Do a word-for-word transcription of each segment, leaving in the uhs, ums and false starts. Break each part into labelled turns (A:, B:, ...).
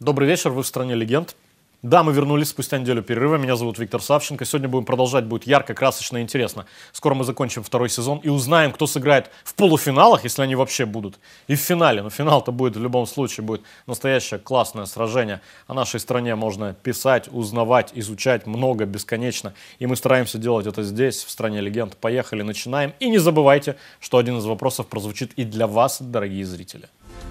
A: Добрый вечер, вы в «Стране легенд». Да, мы вернулись спустя неделю перерыва. Меня зовут Виктор Савченко. Сегодня будем продолжать, будет ярко, красочно и интересно. Скоро мы закончим второй сезон и узнаем, кто сыграет в полуфиналах, если они вообще будут, и в финале. Но финал-то будет в любом случае, будет настоящее классное сражение. О нашей стране можно писать, узнавать, изучать много, бесконечно. И мы стараемся делать это здесь, в «Стране легенд». Поехали, начинаем. И не забывайте, что один из вопросов прозвучит и для вас, дорогие зрители.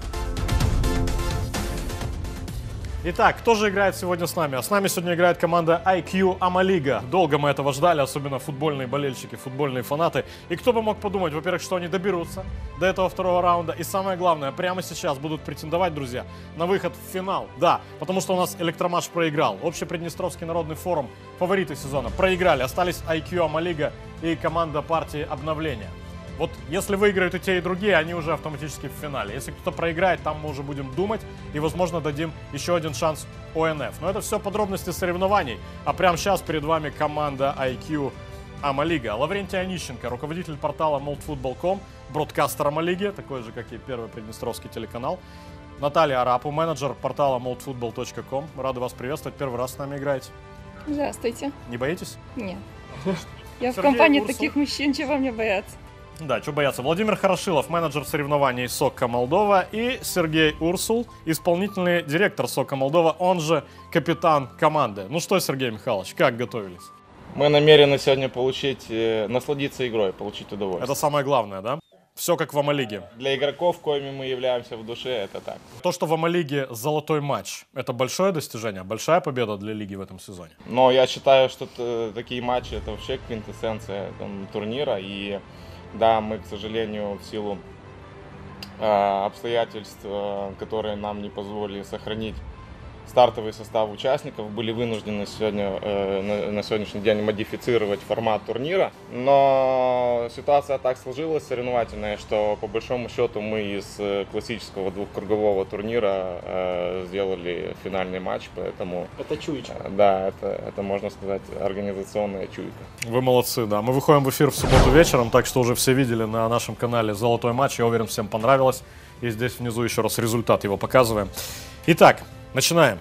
A: Итак, кто же играет сегодня с нами? А с нами сегодня играет команда ай кью Амалига. Долго мы этого ждали, особенно футбольные болельщики, футбольные фанаты. И кто бы мог подумать, во-первых, что они доберутся до этого второго раунда. И самое главное, прямо сейчас будут претендовать, друзья, на выход в финал. Да, потому что у нас Электромаш проиграл. Общеприднестровский народный форум, фавориты сезона, проиграли. Остались ай кью Амалига и команда партии Обновления. Вот если выиграют и те, и другие, они уже автоматически в финале. Если кто-то проиграет, там мы уже будем думать и, возможно, дадим еще один шанс о эн эф. Но это все подробности соревнований. А прямо сейчас перед вами команда ай кью Амалига. Лаврентий Онищенко, руководитель портала молдфутбол точка ком, бродкастер Амалиги, такой же, как и первый приднестровский телеканал. Наталья Арапу, менеджер портала молдфутбол точка ком. Рады вас приветствовать. Первый раз с нами играете.
B: Здравствуйте.
A: Не боитесь?
B: Нет. Я в
A: Сергей
B: компании
A: Урсул.
B: таких мужчин, чего мне бояться?
A: Да, что бояться. Владимир Хорошилов, менеджер соревнований СОККО Молдова, и Сергей Урсул, исполнительный директор СОККО Молдова, он же капитан команды. Ну что, Сергей Михайлович, как готовились?
C: Мы намерены сегодня получить, э, насладиться игрой, получить удовольствие.
A: Это самое главное, да? Все как в Амалиге.
C: Для игроков, коими мы являемся в душе, это так.
A: То, что в Амалиге золотой матч, это большое достижение, большая победа для лиги в этом сезоне.
C: Но я считаю, что т- такие матчи это вообще квинтэссенция там, турнира. И да, мы, к сожалению, в силу э, обстоятельств, э, которые нам не позволили сохранить стартовый состав участников, были вынуждены сегодня, э, на, на сегодняшний день модифицировать формат турнира. Но ситуация так сложилась соревновательная, что по большому счету мы из классического двухкругового турнира э, сделали финальный матч, поэтому...
D: Это чуечка.
C: Э, да, это, это, можно сказать, организационная чуйка.
A: Вы молодцы, да. Мы выходим в эфир в субботу вечером, так что уже все видели на нашем канале золотой матч. Я уверен, всем понравилось. И здесь внизу еще раз результат его показываем. Итак, начинаем.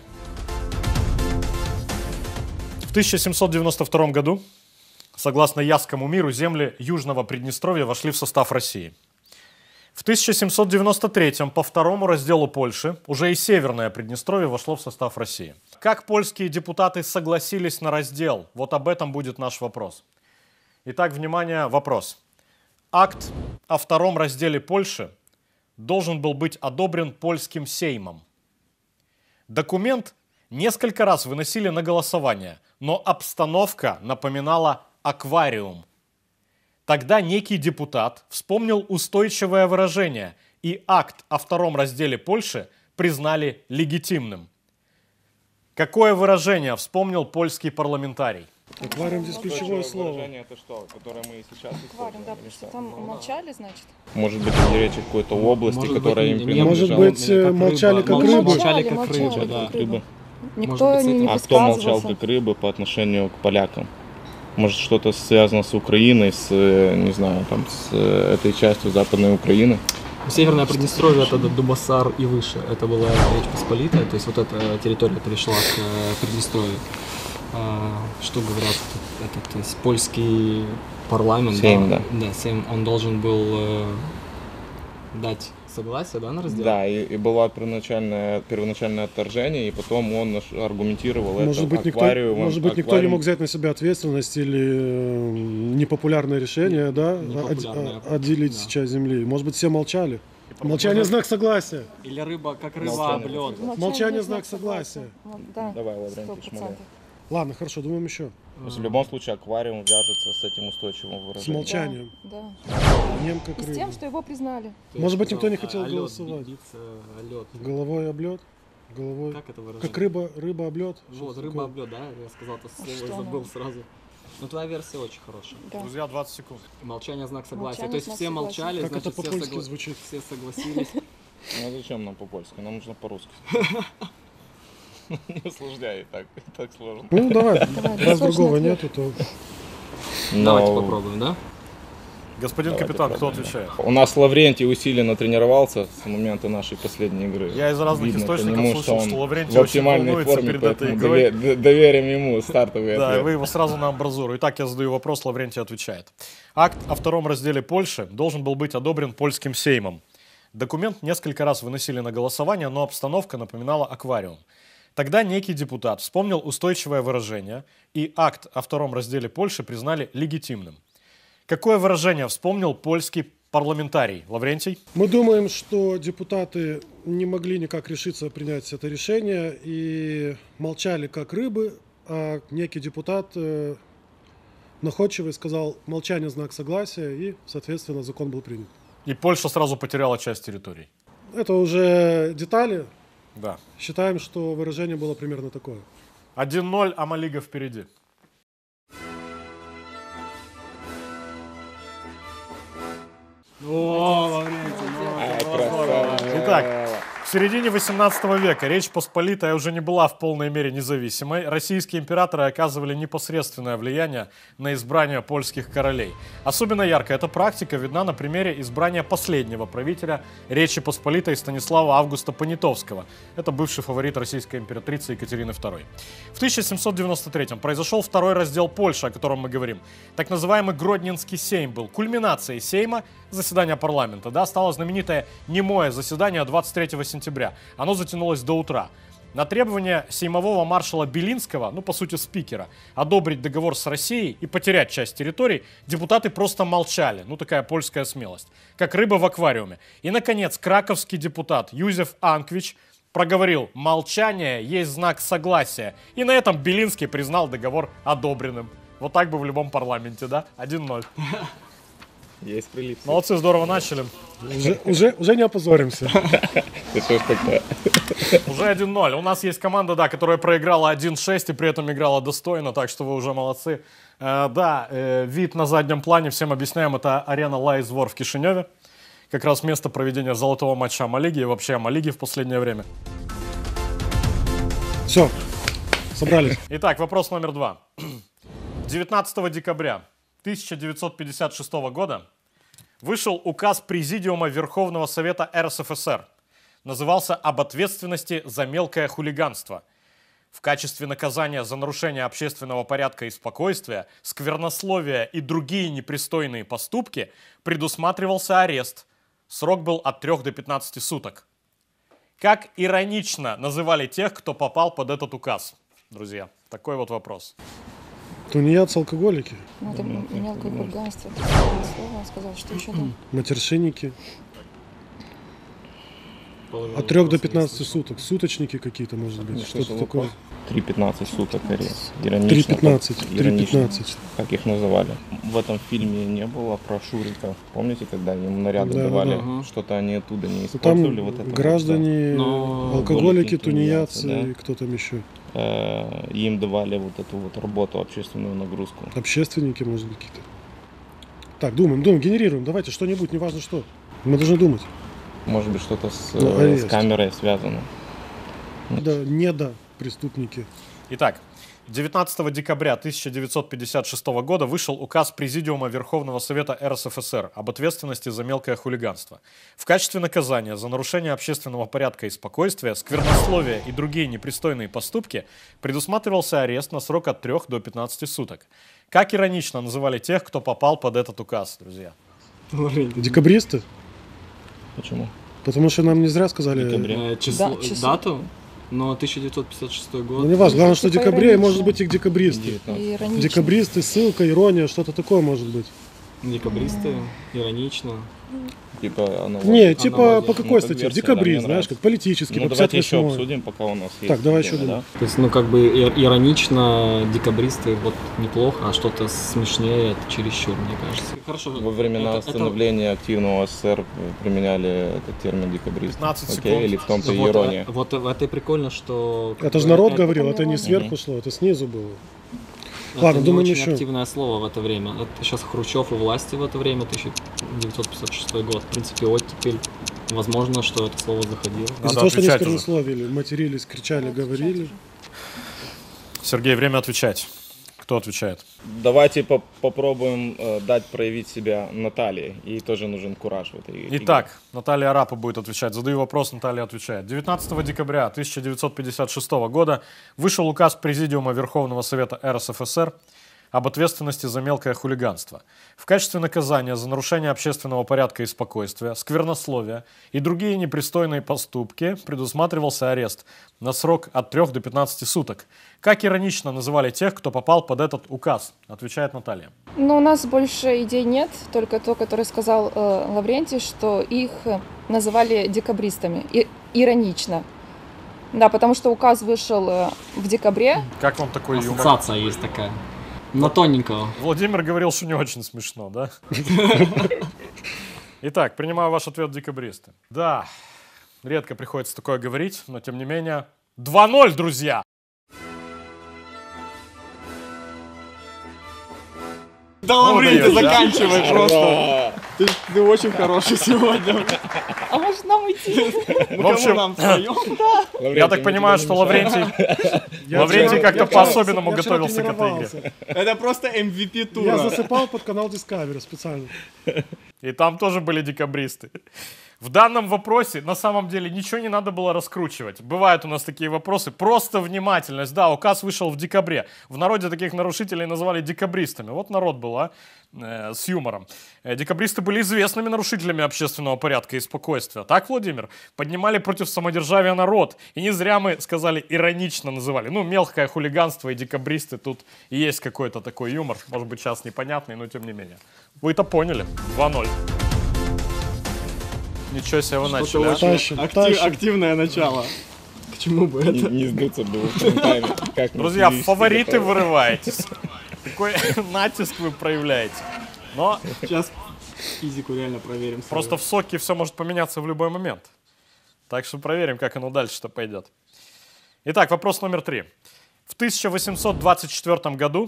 A: В тысяча семьсот девяносто втором году, согласно Ясскому миру, земли Южного Приднестровья вошли в состав России. В тысяча семьсот девяносто третьем по второму разделу Польши уже и Северное Приднестровье вошло в состав России. Как польские депутаты согласились на раздел? Вот об этом будет наш вопрос. Итак, внимание, вопрос. Акт о втором разделе Польши должен был быть одобрен польским Сеймом. Документ несколько раз выносили на голосование, но обстановка напоминала аквариум. Тогда некий депутат вспомнил устойчивое выражение, и акт о втором разделе Польши признали легитимным. Какое выражение вспомнил польский парламентарий?
E: Аквариум здесь ключевое слово.
C: Выражение это что, которое мы сейчас
B: Аквариум, да, потому что там молчали, значит.
C: Может быть, идти речь о какой-то области,
D: Может
C: которая
D: быть,
C: им
D: не- не-
C: принадлежала.
E: Может быть, э, молчали как рыбы.
D: Молчали как
B: молчали,
D: рыбы, да.
B: как рыбы. Никто
D: Может быть, с
B: не,
D: этим.
B: не
C: А кто молчал
B: высказывался.
C: как рыбы по отношению к полякам? Может, что-то связано с Украиной, с, э, не знаю, там, с э, этой частью Западной Украины?
D: Северное Приднестровье это Дубасар и выше. Это была Речь Посполитая, то есть вот эта территория перешла к э, Приднестровью. А, что говорят, это, то есть польский парламент,
C: Сейм,
D: да, да, Сейм, он должен был э, дать согласие, да, на раздел?
C: Да, и, и было первоначальное, первоначальное отторжение, и потом он наш- аргументировал
E: Может
C: это
E: быть, никто,
C: аквариумом.
E: может быть, никто не
C: аквариум.
E: мог взять на себя ответственность или э, непопулярное решение, да,
D: непопулярное,
E: от- отделить
D: да.
E: часть земли. Может быть, все молчали. Молчание — знак согласия.
D: Или рыба, как рыба
C: Молчание.
D: об лед.
E: Молчание — знак согласия.
B: Вот, да,
C: Давай, Лаврентий,
B: сто
C: шмаляй.
B: процентов.
E: Ладно, хорошо, думаем еще.
C: То есть в любом случае аквариум вяжется с этим устойчивым
E: С
C: выражением.
E: молчанием.
B: Да.
E: Нем как
B: И с
E: рыба.
B: тем, что его признали.
E: Может быть, никто не хотел
D: а лед
E: голосовать.
D: биться, а лед.
E: Головой об лед. Головой.
D: Как это выражение?
E: Как рыба, рыба об лед.
D: Вот,
E: Что-то
D: рыба
E: такое.
D: об лед, да? Я сказал это слово
B: что
D: и забыл
B: оно?
D: сразу. Но твоя версия очень хорошая.
B: Да.
A: Друзья, двадцать секунд.
D: Молчание знак согласия.
B: Молчание
D: То есть
B: знак
D: все
B: согласия.
D: молчали,
E: Как
D: значит
E: это
D: все,
E: по-польски
D: согла-
E: звучит?
D: все согласились.
C: Ну а зачем нам по-польски? Нам нужно по-русски. Не усложняй, и так, и так сложно.
E: Ну, давай.
B: Давай,
E: Раз
B: сложный
E: другого
B: ответ.
E: нету, то...
D: Давайте
C: Но
D: попробуем, да?
A: Господин
C: Давайте
A: капитан, кто
C: пробуем.
A: отвечает?
C: У нас Лаврентий усиленно тренировался с момента нашей последней игры.
A: Я из разных
C: Видно по
A: источников
C: нему,
A: слышал,
C: он
A: что Лаврентий
C: в
A: очень
C: оптимальной
A: волнуется
C: форме,
A: перед этой
C: поэтому
A: игрой.
C: дове- д- доверим ему стартовый
A: Да,
C: ответ.
A: вы его сразу на амбразуру. Итак, я задаю вопрос, Лаврентий отвечает. Акт о втором разделе Польши должен был быть одобрен польским сеймом. Документ несколько раз выносили на голосование, но обстановка напоминала аквариум. Тогда некий депутат вспомнил устойчивое выражение, и акт о втором разделе Польши признали легитимным. Какое выражение вспомнил польский парламентарий? Лаврентий?
E: Мы думаем, что депутаты не могли никак решиться принять это решение и молчали как рыбы, а некий депутат э, находчивый сказал молчание знак согласия, и, соответственно, закон был принят.
A: И Польша сразу потеряла часть территорий.
E: Это уже детали.
A: Да.
E: Считаем, что выражение было примерно такое.
A: один ноль, Амалига впереди.
C: А, красава.
A: Итак, в середине восемнадцатого века Речь Посполитая уже не была в полной мере независимой. Российские императоры оказывали непосредственное влияние на избрание польских королей. Особенно ярко эта практика видна на примере избрания последнего правителя Речи Посполитой Станислава Августа Понятовского. Это бывший фаворит российской императрицы Екатерины второй. В тысяча семьсот девяносто третьем произошел второй раздел Польши, о котором мы говорим. Так называемый Гродненский сейм был кульминацией сейма, заседания парламента. Да, стало знаменитое немое заседание двадцать третьего сентября. Оно затянулось до утра. На требование сеймового маршала Белинского, ну по сути спикера, одобрить договор с Россией и потерять часть территорий, депутаты просто молчали. Ну такая польская смелость. Как рыба в аквариуме. И наконец краковский депутат Юзеф Анквич проговорил: молчание есть знак согласия. И на этом Белинский признал договор одобренным. Вот так бы в любом парламенте, да? один ноль.
C: Есть прилив.
A: Молодцы, здорово начали.
E: Уже, уже, уже не опозоримся.
C: Ты что ж такое?
A: Уже один ноль. У нас есть команда, да, которая проиграла один шесть и при этом играла достойно, так что вы уже молодцы. Э, да, э, вид на заднем плане, всем объясняем, это арена Лайзвор в Кишиневе. Как раз место проведения золотого матча Амалиги и вообще Амалиги в последнее время.
E: Все, собрались.
A: Итак, вопрос номер два. девятнадцатого декабря тысяча девятьсот пятьдесят шестого года вышел указ Президиума Верховного Совета эр эс эф эс эр. Назывался «Об ответственности за мелкое хулиганство». В качестве наказания за нарушение общественного порядка и спокойствия, сквернословие и другие непристойные поступки предусматривался арест. Срок был от трёх до пятнадцати суток. Как иронично называли тех, кто попал под этот указ, друзья? Такой вот вопрос.
E: Тунеядцы, алкоголики,
B: Ну, это мелкое хулиганство. Это слово он сказал, что еще там.
E: матершинники.
D: Половина
E: От трех до
D: вопроса
E: пятнадцати
D: не слышал.
E: суток. Суточники какие-то, может быть,
C: Не
E: что-то
C: слышал
E: такое.
C: вопрос. три пятнадцать суток арест. Иронично,
E: три пятнадцать,
C: как-
E: три
C: иронично,
E: пятнадцать.
C: как их называли. В этом фильме не было про Шурика. Помните, когда ему наряды
E: Да,
C: давали?
D: да.
C: Что-то они оттуда не
E: Ну,
C: использовали.
E: там
C: вот это вот,
E: граждане,
D: Но
E: алкоголики,
C: алкоголики,
E: тунеядцы
C: тунеядцы, да.
E: и кто там еще.
C: да. Э, им давали вот эту вот работу, общественную нагрузку.
E: Общественники, может быть, какие-то. Так, думаем, думаем, генерируем. Давайте что-нибудь, неважно что. Мы должны думать.
C: Может быть, что-то с,
E: Ну,
C: э, с
E: арест.
C: камерой связано.
E: Да, не да, преступники.
A: Итак, девятнадцатого декабря тысяча девятьсот пятьдесят шестого года вышел указ Президиума Верховного Совета эр эс эф эс эр об ответственности за мелкое хулиганство. В качестве наказания за нарушение общественного порядка и спокойствия, сквернословие и другие непристойные поступки предусматривался арест на срок от трёх до пятнадцати суток. Как иронично называли тех, кто попал под этот указ, друзья?
D: Лаврентий.
E: Декабристы?
C: Почему?
E: Потому что нам не зря сказали.
C: Декабря.
D: Э, число-
B: Да, число.
D: дату, но тысяча девятьсот пятьдесят шестой год.
E: Ну, не важно, главное, что в
B: Типа
E: декабре,
B: иронично.
E: может быть, и декабристы.
C: девятнадцать.
B: И иронично.
E: Декабристы, ссылка, ирония, что-то такое может быть.
D: Декабристы, иронично.
C: Типа аналогия.
E: Не, типа
D: Аналогия.
E: по какой
C: Ну, как
E: статье?
C: версия, да,
E: Декабрист,
C: мне
E: знаешь,
C: нравится.
E: как политический,
C: Ну,
E: по
C: давайте еще
E: пятьдесят восьмой.
C: обсудим, пока у нас есть.
E: Так, давай
C: время,
E: еще
C: да?
D: То есть, ну, как бы ир- иронично, декабристы, вот неплохо, а что-то смешнее, это чересчур, мне кажется. Хорошо.
C: Во времена
D: это- это-
C: становления активного СССР применяли этот термин декабрист.
A: пятнадцать
C: Окей,
A: секунд.
C: или в том-то и
D: вот,
C: ирония.
D: э, Вот, в это и прикольно, что... как
E: Это же
D: бы,
E: народ
D: это-
E: говорил,
B: это
E: это не
B: не
E: сверху
C: Мгм.
E: шло, это снизу было.
D: Это
E: Ладно,
D: не
E: думаем
D: очень
E: еще.
D: активное слово в это время. Это сейчас Хрущев у власти в это время, тысяча девятьсот пятьдесят шестой год. В принципе, оттепель. Возможно, что это слово заходило.
A: Надо
E: Из-за того, что они
A: отвечать уже.
E: сквернословили, матерились, кричали, говорили.
A: Сергей, время отвечать. Кто отвечает?
C: Давайте по попробуем э, дать проявить себя Наталье. Ей тоже нужен кураж в этой игре.
A: Итак, Наталья Арапа будет отвечать. Задаю вопрос, Наталья отвечает. девятнадцатого декабря тысяча девятьсот пятьдесят шестого года вышел указ Президиума Верховного Совета эр эс эф эс эр об ответственности за мелкое хулиганство. В качестве наказания за нарушение общественного порядка и спокойствия, сквернословие и другие непристойные поступки предусматривался арест на срок от трёх до пятнадцати суток. Как иронично называли тех, кто попал под этот указ? Отвечает Наталья.
B: Но у нас больше идей нет, только то, который сказал э, Лаврентий, что их э, называли декабристами. И, иронично. Да, потому что указ вышел э, в декабре.
A: Как вам такой юмор?
D: Ассоциация есть такая. На тоненького.
A: Владимир говорил, что не очень смешно, да? Итак, принимаю ваш ответ, декабристы. Да, редко приходится такое говорить, но тем не менее. два ноль, друзья!
D: Да,
A: Лаврентий,
D: Лаврентий,
A: да?
D: заканчивай просто. Ты, ты очень хороший сегодня.
B: А может нам идти?
A: В общем,
D: нам втроем?
A: я так понимаю, что Лаврентий,
E: Я
A: Лаврентий
E: вчера-
A: как-то
E: я вчера-
A: по-особенному
E: я вчера
A: готовился к этой игре.
E: тренировался.
D: Это просто эм ви пи тура.
E: Я засыпал под канал Discovery специально.
A: И там тоже были декабристы. В данном вопросе на самом деле ничего не надо было раскручивать. Бывают у нас такие вопросы. Просто внимательность. Да, указ вышел в декабре. В народе таких нарушителей называли декабристами. Вот народ был, а, э, с юмором. Э, декабристы были известными нарушителями общественного порядка и спокойствия. Так, Владимир? Поднимали против самодержавия народ. И не зря мы сказали, иронично называли. Ну, мелкое хулиганство и декабристы. Тут и есть какой-то такой юмор. Может быть, сейчас непонятный, но тем не менее. Вы-то поняли. два ноль. Ничего себе вы начали, а?
E: Тащим,
D: Актив-
E: тащим.
D: активное начало. К чему бы
C: Не,
D: это?
C: не сдуться было в тайме. Как мы
A: Друзья,
C: слились,
A: фавориты
C: готовы.
A: вырываетесь. Какой натиск вы проявляете. Но
D: Сейчас физику реально проверим.
A: просто в соке все может поменяться в любой момент. Так что проверим, как оно дальше-то пойдет. Итак, вопрос номер три. В тысяча восемьсот двадцать четвёртом году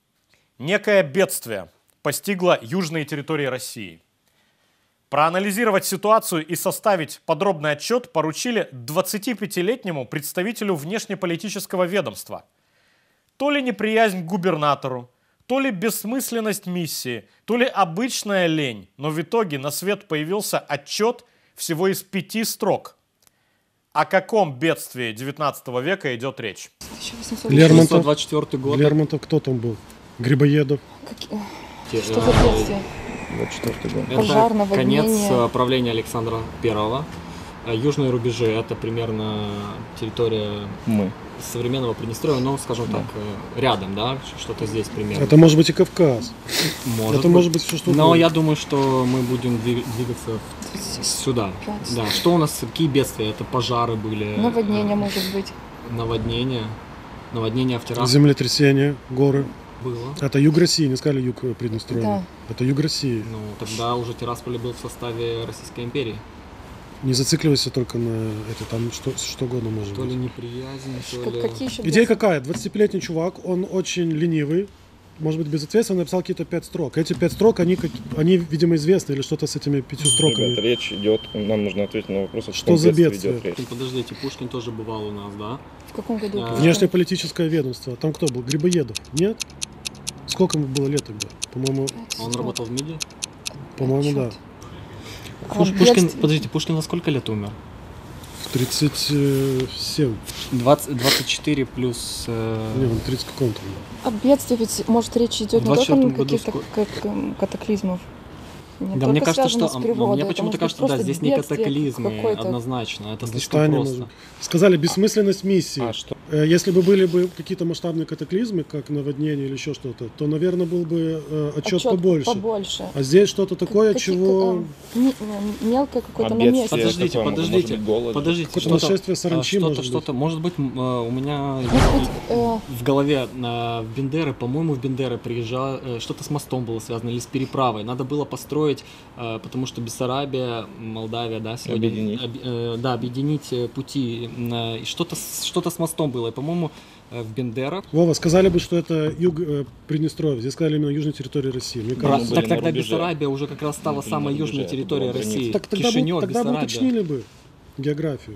A: некое бедствие постигло южные территории России. Проанализировать ситуацию и составить подробный отчет поручили двадцатипятилетнему представителю внешнеполитического ведомства. То ли неприязнь к губернатору, то ли бессмысленность миссии, то ли обычная лень, но в итоге на свет появился отчет всего из пяти строк. О каком бедствии девятнадцатого века идет речь?
B: тысяча восемьсот
E: Лермонтов.
D: двадцать четвёртый год.
E: Лермонтов кто там был? Грибоедов.
B: Какие-
D: Те-
B: Что за
D: э,
B: бедствие?
C: двадцать четвёртый год.
D: Это
B: Пожар, наводнение.
D: конец э, правления Александра Первого. Э, Южные рубежи — это примерно территория
C: Мы.
D: современного Приднестровья, ну, скажем так, э, рядом, да, ш- что-то здесь примерно.
E: Это может быть и Кавказ.
D: может
E: это может быть все что
D: Но
E: угодно.
D: я думаю, что мы будем двиг- двигаться в- сюда.
B: Пять.
D: Да, что у нас, какие бедствия? Это пожары были.
B: Наводнение
D: э,
B: может быть.
D: Наводнение. Наводнение в Тирасполе
E: Землетрясение, горы.
D: было.
E: Это юг России, не сказали юг э, Приднестровья.
B: Да.
E: Это юг России.
D: Ну, тогда уже Тирасполь был в составе Российской империи.
E: Не зацикливайся только на это, там что, что угодно может
D: То ли
E: быть.
D: неприязнь, то
B: Как-
D: ли...
B: Какие еще
E: Идея какая? двадцатипятилетний чувак, он очень ленивый, может быть, безответственно, написал какие-то пять строк. Эти пять строк, они, как, они видимо, известны, или что-то с этими пятью строками.
C: Ребята, речь идет, нам нужно ответить на вопрос, о
E: Что
C: каком
E: за
C: бедствии
E: бедствие?
C: идет речь.
D: Подождите, Пушкин тоже бывал у нас, да?
B: В каком году?
D: А,
E: Внешнеполитическое ведомство. Там кто был? Грибоедов? Нет? Сколько ему было лет тогда? По-моему,
D: Он работал в МИДе?
E: по-моему, да.
B: А,
D: Пуш- Пушкин,
B: бедствие.
D: подождите, Пушкин на сколько лет умер?
E: В тридцать семь.
D: двадцать, двадцать четыре плюс... э,
E: Не, он в тридцать каком-то.
B: О бедствии ведь, может, речь идет
D: В
B: не
D: двадцать
B: только о
D: четвёртом году
B: каких-то
D: сколько?
B: как, эм, катаклизмов. Не
D: Да,
B: только
D: мне кажется,
B: связано
D: что...
B: с
D: а,
B: природой,
D: Мне
B: это
D: почему-то
B: может быть
D: кажется, да,
B: просто
D: здесь не
B: бедствие
D: катаклизмы,
B: какое-то.
D: однозначно. Это слишком
E: Восстание,
D: просто.
E: может быть. Сказали бессмысленность миссии.
C: А, что?
E: Э, Если бы были бы какие-то масштабные катаклизмы, как наводнение или еще что-то, то, наверное, был бы э, отчет,
B: Отчет
E: побольше.
B: побольше.
E: А здесь что-то такое,
B: Какие-
E: чего...
B: а, ме- м- мелкое какое-то
C: А
B: на месте.
C: бедствие
D: Подождите,
C: какое? Может
D: подождите,
C: быть, голод?
D: подождите.
E: Какое-то
D: что-то-
E: нашествие саранчи,
D: а,
E: может
D: что-то,
E: быть.
D: что-то, может быть, м, э, у меня
B: Может быть, э,
D: в голове э, в Бендеры, по-моему, в Бендеры приезжал, э, что-то с мостом было связано или с переправой. Надо было построить, э, потому что Бессарабия, Молдавия, да, сегодня...
C: Объединить.
D: об- э, да, объединить э, пути. э, и что-то, с- что-то с мостом было. И, по-моему, э, в Бендерах...
E: Вова, сказали бы, что это юг э, Приднестровья. Здесь сказали именно южной территории России. Мне
C: Да,
E: кажется.
C: мы
D: так
C: были на
D: тогда
C: рубеже.
D: Бессарабия уже как раз стала
C: Мы были
D: самой
C: на
D: южной
C: рубеже, это
D: территорией
C: была граница.
D: России.
E: Так тогда, бы,
D: Кишинев,
E: тогда бы
D: Бессарабия.
E: уточнили бы географию.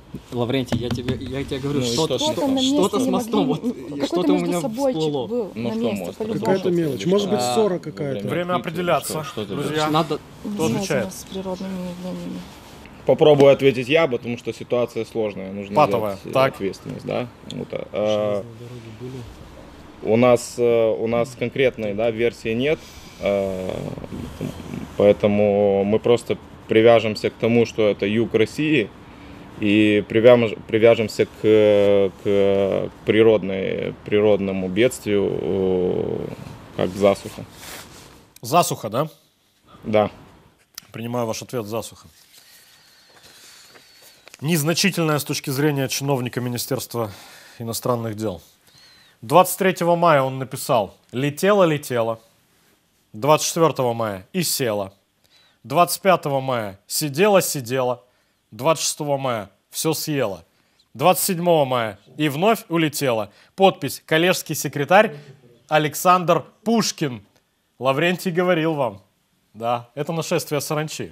D: Лаврентий, я тебе, я тебе говорю,
C: Ну и
D: что-то,
C: что
D: что,
C: там?
B: на месте
D: что-то с
B: не
D: мостом,
B: могли,
D: вот,
B: м,
D: и
B: какой-то
D: что-то у
B: между
D: меня
B: собойчик
D: всплыло.
B: был
C: Ну
B: на
C: что
B: месте,
C: мост?
B: по-любому.
E: Какая-то мелочь. Может быть,
D: А,
E: ссора какая-то.
A: Время
C: открытия,
A: определяться,
C: что- что ты
A: друзья.
C: думаешь?
D: Надо,
A: Кто отвечает?
B: Связано с природными явлениями.
C: Попробую ответить я, потому что ситуация сложная. Нужно
A: Патовая.
C: взять, э,
A: Так.
C: ответственность, да? Вот, а,
D: железные дороги были.
C: у нас э, у нас конкретной, да, версии нет, э, поэтому мы просто привяжемся к тому, что это юг России, и привяж- привяжемся к, к природной, природному бедствию, э, как засуха.
A: Засуха, да?
C: Да.
A: Принимаю ваш ответ, засуха. Незначительная с точки зрения чиновника Министерства иностранных дел. двадцать третьего мая он написал «Летела-летела». двадцать четвёртого мая «И села». двадцать пятого мая «Сидела-сидела». двадцать шестого мая «Все съела». двадцать седьмого мая «И вновь улетела». Подпись «Коллежский секретарь Александр Пушкин». Лаврентий говорил вам. Да, это нашествие саранчи.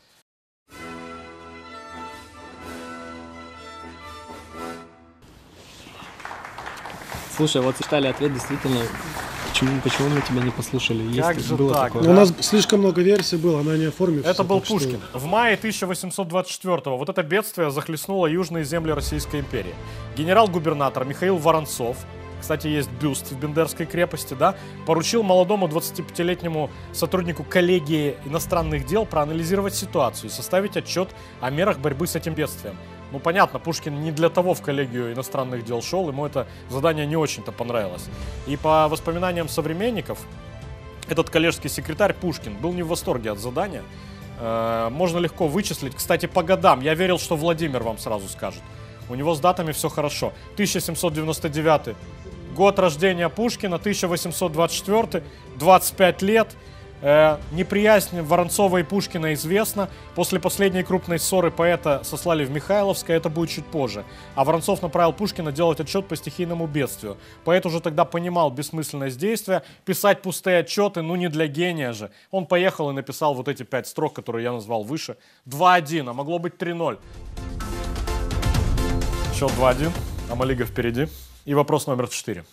D: Слушай, вот читали ответ, действительно, почему, почему мы тебя не послушали?
A: Как
D: Есть,
A: же
D: было
A: так?
D: такое.
E: Но у нас слишком много версий было, она не оформится.
A: Это был
E: так что-
A: Пушкин. В мае тысяча восемьсот двадцать четвёртого вот это бедствие захлестнуло южные земли Российской империи. Генерал-губернатор Михаил Воронцов, кстати, есть бюст в Бендерской крепости, да, поручил молодому двадцатипятилетнему сотруднику коллегии иностранных дел проанализировать ситуацию и составить отчет о мерах борьбы с этим бедствием. Ну, понятно, Пушкин не для того в коллегию иностранных дел шел, ему это задание не очень-то понравилось. И по воспоминаниям современников, этот коллежский секретарь Пушкин был не в восторге от задания. Э, можно легко вычислить. Кстати, по годам. Я верил, что Владимир вам сразу скажет. У него с датами все хорошо. тысяча семьсот девяносто девятый год рождения Пушкина, тысяча восемьсот двадцать четвёртый, двадцать пять лет. Э, неприязнь Воронцова и Пушкина известна. После последней крупной ссоры поэта сослали в Михайловское, это будет чуть позже. А Воронцов направил Пушкина делать отчет по стихийному бедствию. Поэт уже тогда понимал бессмысленность действия. Писать пустые отчеты, ну не для гения же. Он поехал и написал вот эти пять строк, которые я назвал выше. два один, а могло быть три ноль. Счет два один, Амалига впереди. И вопрос номер четыре.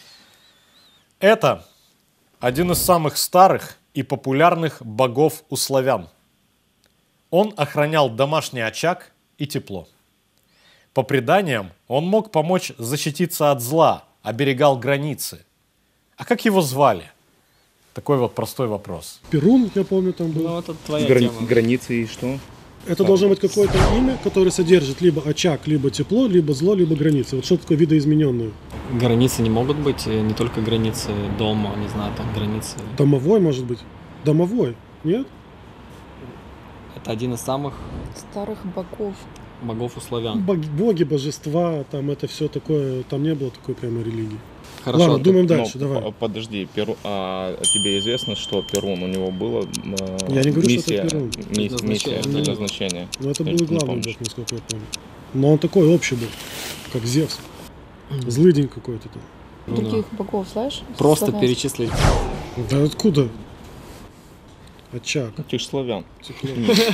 A: Это один из самых старых и популярных богов у славян. Он охранял домашний очаг и тепло. По преданиям, он мог помочь защититься от зла, оберегал границы. А как его звали? Такой вот простой вопрос.
E: Перун, я помню, там был.
D: Ну, это твоя
C: Грани-
D: тема.
C: границы и что?
E: Это должно быть какое-то имя, которое содержит либо очаг, либо тепло, либо зло, либо границы. Вот что такое видоизмененное?
D: Границы не могут быть, э, не только границы дома, не знаю, там границы.
E: Домовой, может быть? Домовой? Нет?
D: Это один из самых
B: Старых богов.
D: богов у славян.
E: Боги, боги, божества, там это все такое, там не было такой прямо религии.
D: Хорошо,
E: Ладно,
D: ты-
E: думаем
C: Ну,
E: дальше, давай.
C: п- Подожди, Перу- а тебе известно, что Перун у него было э,
E: Я не говорю, что
C: миссия,
E: это Перун.
C: мис-
D: Предназначение.
C: миссия,
D: Нет.
C: предназначение.
E: Но это
C: Я
E: был
C: не
E: главный
C: помню.
E: бог, насколько я помню. Но он такой общий был, как Зевс. Злыдень какой-то там.
D: Ну да.
B: Других богов, знаешь?
D: Просто
B: славянских?
D: перечислить.
E: Да откуда? Очаг,
C: Ты ж славян.
E: тепло.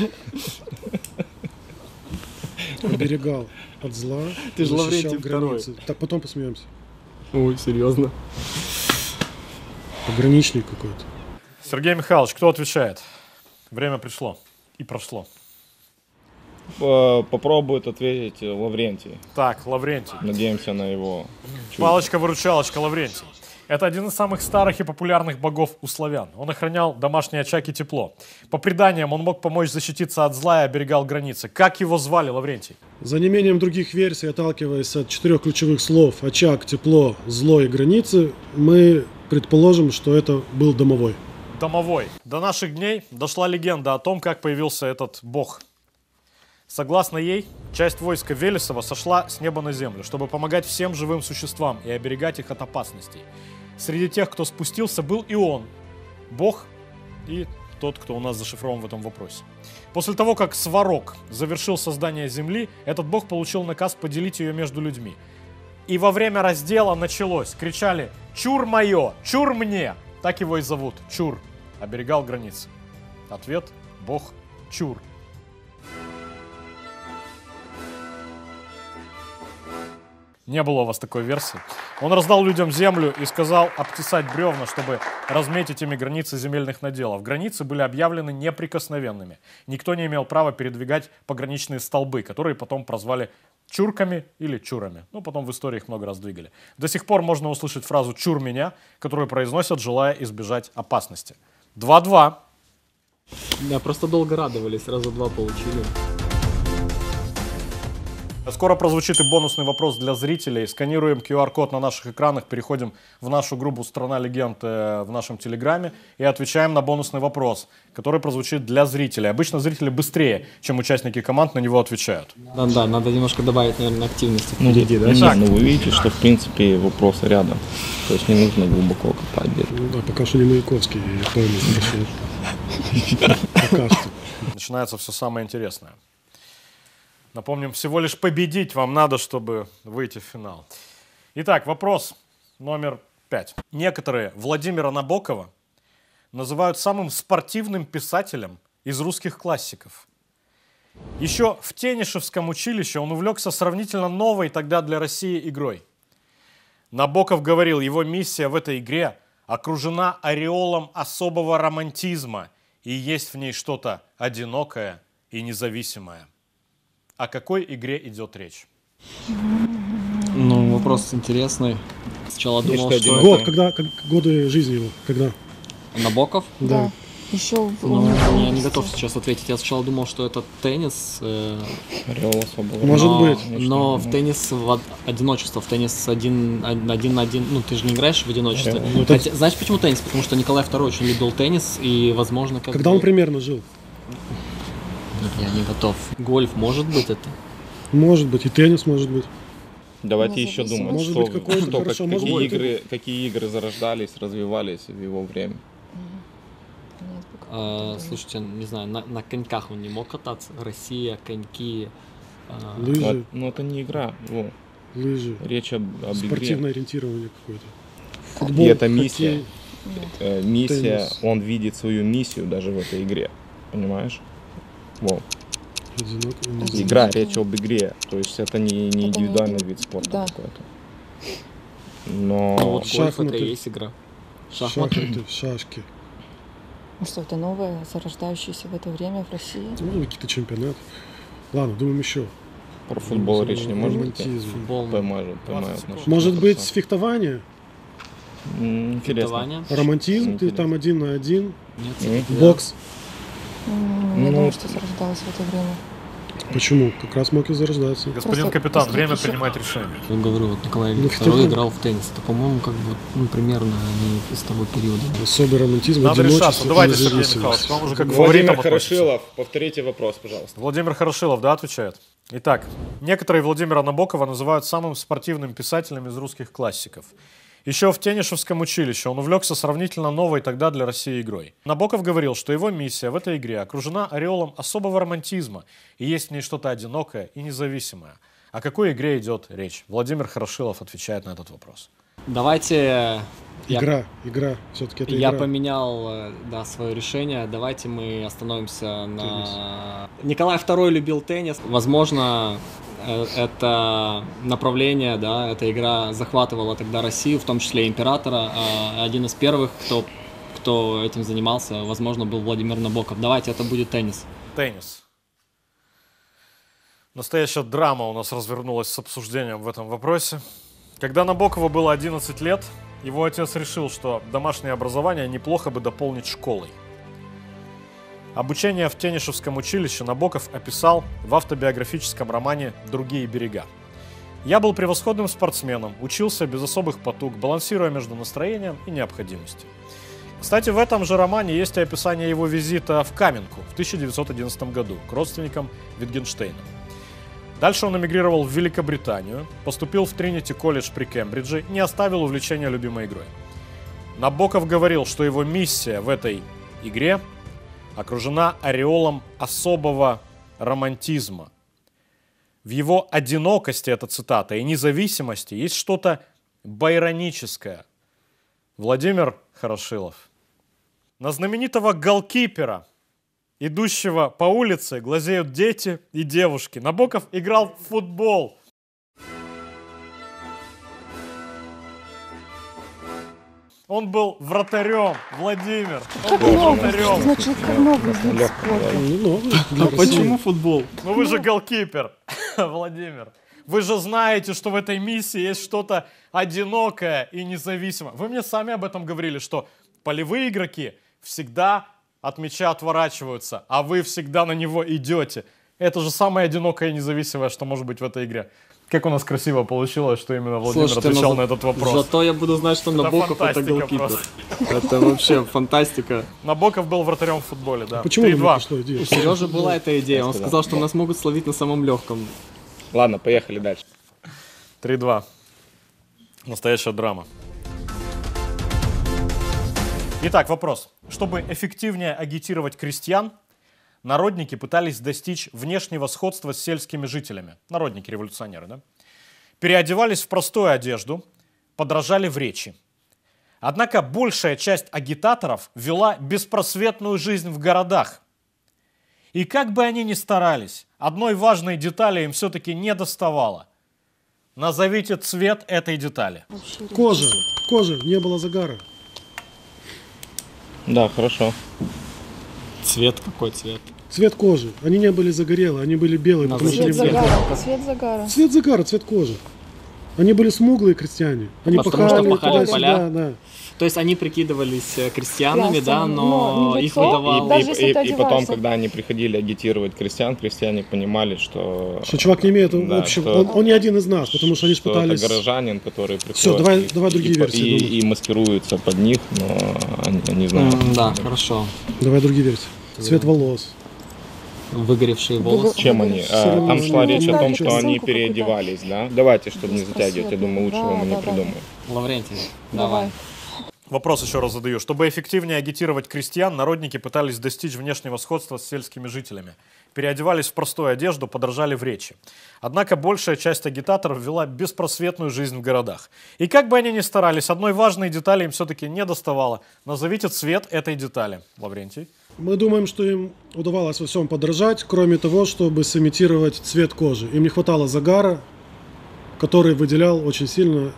E: Оберегал от зла,
D: Ты ж
E: защищал
D: Лаврентий
E: границы. Так, потом посмеемся.
D: Ой, серьезно?
E: Пограничник какой-то.
A: Сергей Михайлович, кто отвечает? Время пришло и прошло.
C: П- Попробует ответить Лаврентий.
A: Так, Лаврентий.
C: Надеемся на его чуть.
A: Палочка-выручалочка Лаврентий. Это один из самых старых и популярных богов у славян. Он охранял домашний очаг и тепло. По преданиям, он мог помочь защититься от зла и оберегал границы. Как его звали, Лаврентий?
E: За неимением других версий, отталкиваясь от четырех ключевых слов очаг, тепло, зло и границы, мы предположим, что это был домовой.
A: Домовой. До наших дней дошла легенда о том, как появился этот бог. Согласно ей, часть войска Велесова сошла с неба на землю, чтобы помогать всем живым существам и оберегать их от опасностей. Среди тех, кто спустился, был и он, бог и тот, кто у нас зашифрован в этом вопросе. После того, как Сварог завершил создание земли, этот бог получил наказ поделить ее между людьми. И во время раздела началось. Кричали «Чур мое! Чур мне!» Так его и зовут. Чур. Оберегал границы. Ответ – бог Чур. Не было у вас такой версии. Он раздал людям землю и сказал обтесать бревна, чтобы разметить ими границы земельных наделов. Границы были объявлены неприкосновенными. Никто не имел права передвигать пограничные столбы, которые потом прозвали чурками или чурами. Ну, потом в истории их много раз двигали. До сих пор можно услышать фразу «чур меня», которую произносят, желая избежать опасности. два-два.
D: Да, просто долго радовались, сразу два получили.
A: Скоро прозвучит и бонусный вопрос для зрителей. Сканируем ку ар код на наших экранах, переходим в нашу группу «Страна легенд» в нашем телеграме и отвечаем на бонусный вопрос, который прозвучит для зрителей. Обычно зрители быстрее, чем участники команд, на него отвечают.
D: Да, да, надо немножко добавить, наверное, активности
C: Ну,
D: впереди, да?
C: не,
A: Так.
C: ну вы видите, что в принципе вопросы рядом. То есть не нужно глубоко копать где-то.
E: Ну да, пока что не Маяковский, я помню. Пока что.
A: Начинается все самое интересное. Напомним, всего лишь победить вам надо, чтобы выйти в финал. Итак, вопрос номер пять. Некоторые Владимира Набокова называют самым спортивным писателем из русских классиков. Еще в Тенишевском училище он увлекся сравнительно новой тогда для России игрой. Набоков говорил, его миссия в этой игре окружена ореолом особого романтизма, и есть в ней что-то одинокое и независимое. О какой игре идет речь?
D: Ну, вопрос интересный. Сначала
C: Есть
D: думал,
C: что
D: что
C: один
E: Год,
C: это-
E: когда, как, годы жизни его, когда?
D: Набоков.
E: Да.
B: Еще в
D: Ну,
B: университете.
D: я не готов сейчас ответить. Я сначала думал, что это теннис, э,
C: Ореол особого.
E: Может
D: но,
E: быть.
D: но в теннис в од- одиночество, в теннис один, один на один, ну ты же не играешь в одиночестве.
C: Да.
E: Ну, это-
D: Хотя, знаешь почему теннис? Потому что Николай второй очень любил теннис и, возможно, как
E: Когда
D: бы-
E: он примерно жил?
D: Я не готов. Гольф может быть это?
E: Может быть, и теннис может быть.
C: Давайте еще
B: Независимо.
C: думать,
E: Может
C: что,
E: быть, какой-то,
C: что, как-
E: хорошо, может
C: какие,
E: быть,
C: игры, какие игры зарождались, развивались в его время.
B: Нет, пока
D: А,
B: не
D: слушайте, не знаю, на, на коньках он не мог кататься. Россия, коньки. а,
E: Лыжи,
C: Вот, но это не игра, во,
E: лыжи,
C: речь об, об игре.
E: спортивное ориентирование какое-то.
C: И
E: Футбол,
C: это миссия.
E: хоккей.
B: Нет.
C: Э, миссия,
E: Теннис.
C: он видит свою миссию даже в этой игре, понимаешь? Во.
E: Одинокий, не знаю.
C: Игра, речь об игре, то есть это не, не
B: Это не
C: индивидуальный
B: игра.
C: вид спорта
B: Да.
C: какой-то. Но
D: Ну вот гольф это
E: шахматы.
D: и есть игра. Шахматы.
E: Шахматы, шашки.
B: Ну что, это новое, зарождающееся в это время в России?
E: Ну, какие-то чемпионаты. Ладно, думаем еще.
C: про футбол речь не может быть.
E: Романтизм.
D: Футбол.
C: Поймают, поймают
A: секунд.
C: наши
E: Может быть,
C: перса.
E: фехтование?
C: М, Интересно.
D: Фехтование?
E: Романтизм, ты
C: Интересно.
E: там один на один.
D: Нет,
C: М.
E: Бокс.
B: М, Не
C: Ну,
B: думаю, что зарождалось в это время.
E: Почему? Как раз мог и зарождаться.
A: Господин
B: Просто
A: капитан,
B: после
A: время
B: еще-
A: принимать решение.
D: Я говорю, вот Николай
E: Ну,
D: второй
E: фехтование.
D: играл в теннис. Это, по-моему, как бы, ну, примерно они из того периода.
E: Особый романтизм,
A: Надо
E: одиночество
A: решаться.
E: и
A: Давайте, Сергей
E: независимость.
A: Михайлович, к вам уже как к
C: Владимир
A: фаворитам относится.
C: Хорошилов, повторите вопрос, пожалуйста.
A: Владимир Хорошилов, да, отвечает? Итак, некоторые Владимира Набокова называют самым спортивным писателем из русских классиков. Еще в Тенишевском училище он увлекся сравнительно новой тогда для России игрой. Набоков говорил, что его миссия в этой игре окружена ореолом особого романтизма, и есть в ней что-то одинокое и независимое. О какой игре идет речь? Владимир Хорошилов отвечает на этот вопрос.
D: Давайте... я-
E: Игра, игра. Все-таки это
D: Я
E: игра.
D: поменял, э, да, свое решение. Давайте мы остановимся на... Николай второй любил теннис. Возможно, э, это направление, да, эта игра захватывала тогда Россию, в том числе и императора. А один из первых, кто, кто этим занимался, возможно, был Владимир Набоков. Давайте, это будет теннис.
A: Теннис. Настоящая драма у нас развернулась с обсуждением в этом вопросе. Когда Набокову было одиннадцать лет, его отец решил, что домашнее образование неплохо бы дополнить школой. Обучение в Тенишевском училище Набоков описал в автобиографическом романе «Другие берега». «Я был превосходным спортсменом, учился без особых потуг, балансируя между настроением и необходимостью». Кстати, в этом же романе есть и описание его визита в Каменку в тысяча девятьсот одиннадцатом году к родственникам Витгенштейна. Дальше он эмигрировал в Великобританию, поступил в Тринити-колледж при Кембридже, не оставил увлечения любимой игрой. Набоков говорил, что его миссия в этой игре окружена ореолом особого романтизма. В его одинокости, это цитата, и независимости есть что-то байроническое. Владимир Хорошилов. На знаменитого голкипера, идущего по улице, глазеют дети и девушки. Набоков играл в футбол. Он был вратарем, Владимир. Он был
B: Новый,
A: вратарем.
B: значит, как новый вид спорта.
E: Ну, новый для
D: А
E: России.
D: почему футбол?
A: Ну вы же голкипер, Владимир. Вы же знаете, что в этой миссии есть что-то одинокое и независимое. Вы мне сами об этом говорили, что полевые игроки всегда от мяча отворачиваются, а вы всегда на него идете. Это же самое одинокое и независимое, что может быть в этой игре. Как у нас красиво получилось, что именно Владимир
D: Слушайте,
A: отвечал
D: ну,
A: на этот вопрос.
D: Зато я буду знать, что
A: Это
D: Набоков это
A: фантастика
D: голкипер.
A: просто.
D: Это вообще фантастика.
A: Набоков был вратарем в футболе, да.
E: А почему не
A: три-два.
E: пришло идея?
D: У Сережи была эта идея. Он сказал, что нас могут словить на самом легком.
C: Ладно, поехали дальше.
A: три-два. Настоящая драма. Итак, вопрос. Чтобы эффективнее агитировать крестьян, народники пытались достичь внешнего сходства с сельскими жителями. Народники, революционеры, да? Переодевались в простую одежду, подражали в речи. Однако большая часть агитаторов вела беспросветную жизнь в городах. И как бы они ни старались, одной важной детали им все-таки не доставало. Назовите цвет этой детали.
E: Кожа. Кожа. Не было загара.
C: Да, хорошо.
D: Цвет какой цвет?
E: Цвет кожи. Они не были загорелые, они были белые. Потому что
B: Цвет
E: они...
B: загара. Цвет загара.
E: Цвет загара, цвет кожи. Они были смуглые крестьяне. Они
D: Потому что
E: пахали
D: пахали
E: туда-сюда,
D: поля.
E: да.
D: То есть они прикидывались э, крестьянами, да,
B: Крестьянами,
D: но
B: но
D: их
B: лицо-
D: выдавал...
B: даже
C: и,
B: если
C: и-
B: ты
C: и потом,
B: одеваешься.
C: когда они приходили агитировать крестьян, крестьяне понимали, что...
E: Что чувак не имеет
C: Да,
E: общего.
C: что-
E: Он, он не один из нас, потому что они ж
C: что
E: пытались...
C: это горожанин, который приходит
E: Всё, давай-
C: и,
E: давай другие
C: и,
E: версии,
C: и,
E: думаю.
C: и маскируется под них, но они, они знают.
D: М, Да, хорошо.
E: Давай другие версии. Цвет волос.
D: Выгоревшие волосы.
C: Чем они?
E: Всё
C: А,
E: равно
C: там шла
E: они
C: речь о
E: дали
C: том, что они
B: рисунку какой-то.
C: переодевались, да? Давайте, чтобы не затягивать, я думаю, лучшего
B: Да,
C: мы не
B: да, да.
C: придумаем.
D: Лаврентий,
B: Давай.
D: давай.
A: Вопрос еще раз задаю. Чтобы эффективнее агитировать крестьян, народники пытались достичь внешнего сходства с сельскими жителями. Переодевались в простую одежду, подражали в речи. Однако большая часть агитаторов вела беспросветную жизнь в городах. И как бы они ни старались, одной важной детали им все-таки не доставало. Назовите цвет этой детали. Лаврентий.
E: Мы думаем, что им удавалось во всем подражать, кроме того, чтобы сымитировать цвет кожи. Им не хватало загара, который выделял очень сильно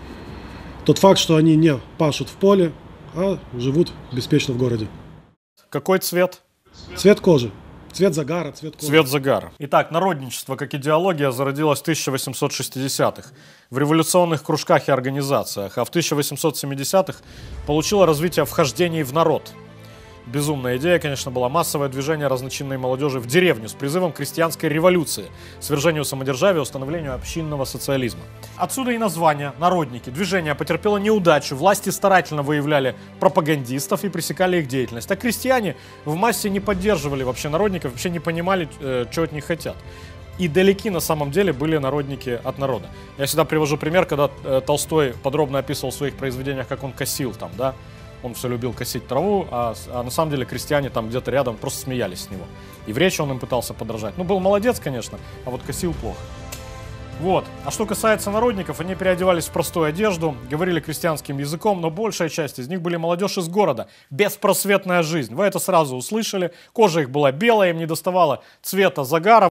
E: тот факт, что они не пашут в поле, а живут беспечно в городе.
A: Какой цвет?
E: Цвет кожи. Цвет загара, цвет кожи.
A: Цвет загара. Итак, народничество как идеология зародилось в тысяча восемьсот шестидесятых в революционных кружках и организациях, а в тысяча восемьсот семидесятых получило развитие в хождении в народ. Безумная идея, конечно, была массовое движение разночинной молодежи в деревню с призывом к крестьянской революции, свержению самодержавия и установлению общинного социализма. Отсюда и название «Народники». Движение потерпело неудачу, власти старательно выявляли пропагандистов и пресекали их деятельность, а крестьяне в массе не поддерживали вообще народников, вообще не понимали, э, что от них хотят. И далеки на самом деле были народники от народа. Я всегда привожу пример, когда э, Толстой подробно описывал в своих произведениях, как он косил там, да, он все любил косить траву, а, а на самом деле крестьяне там где-то рядом просто смеялись с него. И в речи он им пытался подражать. Ну, был молодец, конечно, а вот косил плохо. Вот. А что касается народников, они переодевались в простую одежду, говорили крестьянским языком, но большая часть из них были молодежь из города. Беспросветная жизнь. Вы это сразу услышали. Кожа их была белая, им не доставало цвета загара.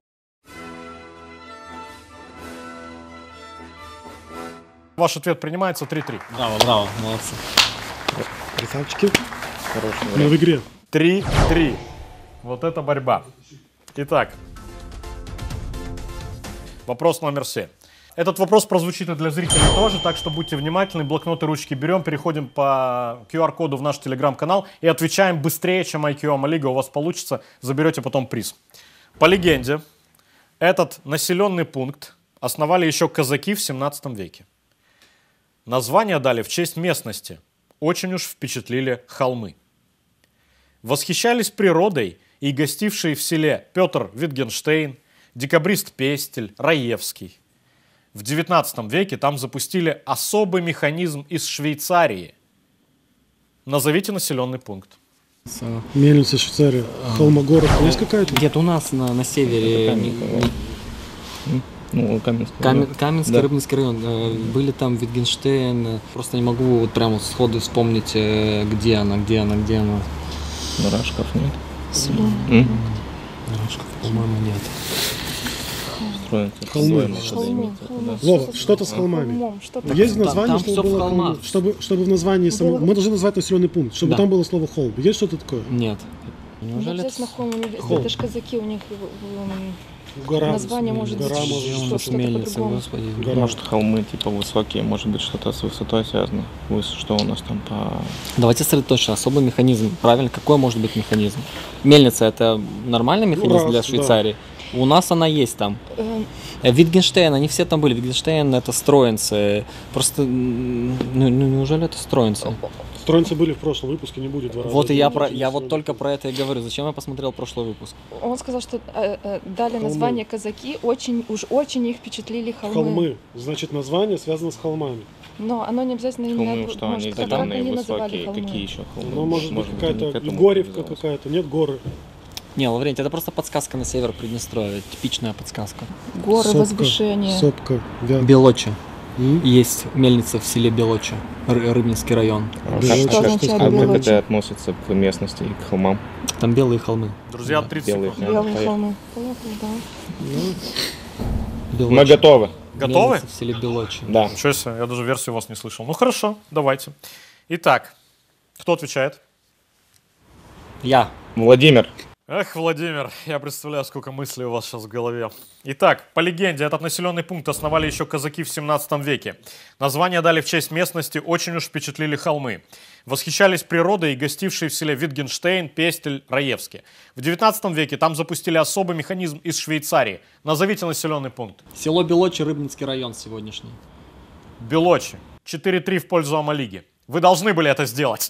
A: Ваш ответ принимается три-три.
D: Браво, браво, молодцы.
E: Красавчики.
C: Хороший
E: Мы
C: вариант.
E: в игре.
A: три-три. Вот это борьба. Итак, вопрос номер семь. Этот вопрос прозвучит и для зрителей тоже, так что будьте внимательны. Блокноты, ручки берем, переходим по ку ар-коду в наш телеграм-канал и отвечаем быстрее, чем ай кью Амалига. У вас получится, заберете потом приз. По легенде, этот населенный пункт основали еще казаки в семнадцатом веке. Название дали в честь местности. Очень уж впечатлили холмы. Восхищались природой и гостившие в селе Петр Витгенштейн, декабрист Пестель, Раевский. В девятнадцатом веке там запустили особый механизм из Швейцарии. Назовите населенный пункт.
D: С,
E: Мельница, Швейцария. Холмогород. Есть какая-то?
D: Где-то у нас на, на севере
C: Каменка, Ну, Каменский.
D: Каме-
C: да.
D: Каменский,
C: Да.
D: Рыбинский район. Э, Были там Витгенштейн. э, Просто не могу вот прямо сходу вспомнить, э, где она, где она, где она.
C: Мурашков нет.
D: С-
C: М?
D: Рожков, по-моему, нет.
C: Строится.
E: Холмы.
C: Надо
B: Холмы,
C: иметь это,
B: холмы.
C: да.
E: Лова,
B: Что-то
E: что-то с
B: с
E: холмами.
B: холмом, что-то.
E: Есть
D: Там-
E: название,
D: там
E: чтобы
D: всё в
E: было
D: холмах.
E: холмы? Чтобы, чтобы в названии само...
B: Было-
E: Мы должны назвать населенный пункт, чтобы
D: Да.
E: там было слово холм. Есть что-то такое?
D: Нет.
B: Ну,
D: Неужели
B: обязательно
D: это...
B: холм, они-
E: Холм.
B: это ж казаки, у них м,
E: Гора.
B: название может
E: гора
B: быть
E: может
B: что-
E: что-то.
B: что-то
D: мельница,
B: по-другому.
D: господи.
E: Гора.
C: Может, холмы типа высокие, может быть, что-то с высотой связано. Выс- Что у нас там по...
D: Давайте сосредоточиться. Особый механизм. Правильно? Какой может быть механизм? Мельница — это нормальный механизм
E: раз,
D: для
E: да.
D: Швейцарии? У нас она есть там.
B: Э,
D: Э, Витгенштейн, они все там были. Витгенштейн — это строенцы. Просто, м, ну, ну, неужели это строенцы?
E: Строенцы были в прошлом выпуске, не будет два раза.
D: Вот и я,
E: Один,
D: про,
E: один,
D: я вот
E: один.
D: только про это и говорю. Зачем я посмотрел прошлый выпуск?
B: Он сказал, что э, э, дали
E: Холмы.
B: название казаки, очень, уж очень их впечатлили холмы.
E: Холмы. Значит, название связано с холмами.
B: Но оно не обязательно именно,
C: Холмы, что
B: может,
C: они
B: как
C: зеленые,
B: они называли
C: высокие,
B: холмы.
C: какие еще холмы?
E: Ну, может быть,
C: Может быть,
E: какая-то
C: они к этому
E: Егорьевка
C: привязались.
E: какая-то. Нет горы.
D: Не, Лаврентий, это просто подсказка на север Приднестровья. Типичная подсказка.
B: Горы,
E: Сопка,
B: возвышения.
E: Сопка. Вя-
D: Белочи.
E: М?
D: Есть мельница в селе Белочи. Ры- Рыбинский район.
C: А
E: Что
C: как-
B: Что
C: а как-
B: означает
C: а как
B: белочи?
C: это относится к местности и к холмам?
D: Там белые холмы.
A: Друзья,
D: Да,
A: тридцать
C: белые.
A: секунд.
B: Белые
C: Поехали.
B: холмы. Поехали, да.
D: Белочи.
C: Мы готовы.
A: Готовы?
D: Мельница в селе Белочи.
C: Да.
A: Ничего себе, я даже версию у вас не слышал. Ну хорошо, давайте. Итак, кто отвечает?
D: Я.
C: Владимир.
A: Эх, Владимир, я представляю, сколько мыслей у вас сейчас в голове. Итак, по легенде, этот населенный пункт основали еще казаки в семнадцатом веке. Название дали в честь местности, очень уж впечатлили холмы. Восхищались природой и гостившие в селе Витгенштейн, Пестель, Раевске. В девятнадцатом веке там запустили особый механизм из Швейцарии. Назовите населенный пункт.
D: Село Белочи, Рыбинский район сегодняшний.
A: Белочи. четыре три в пользу Амалиги. Вы должны были это сделать.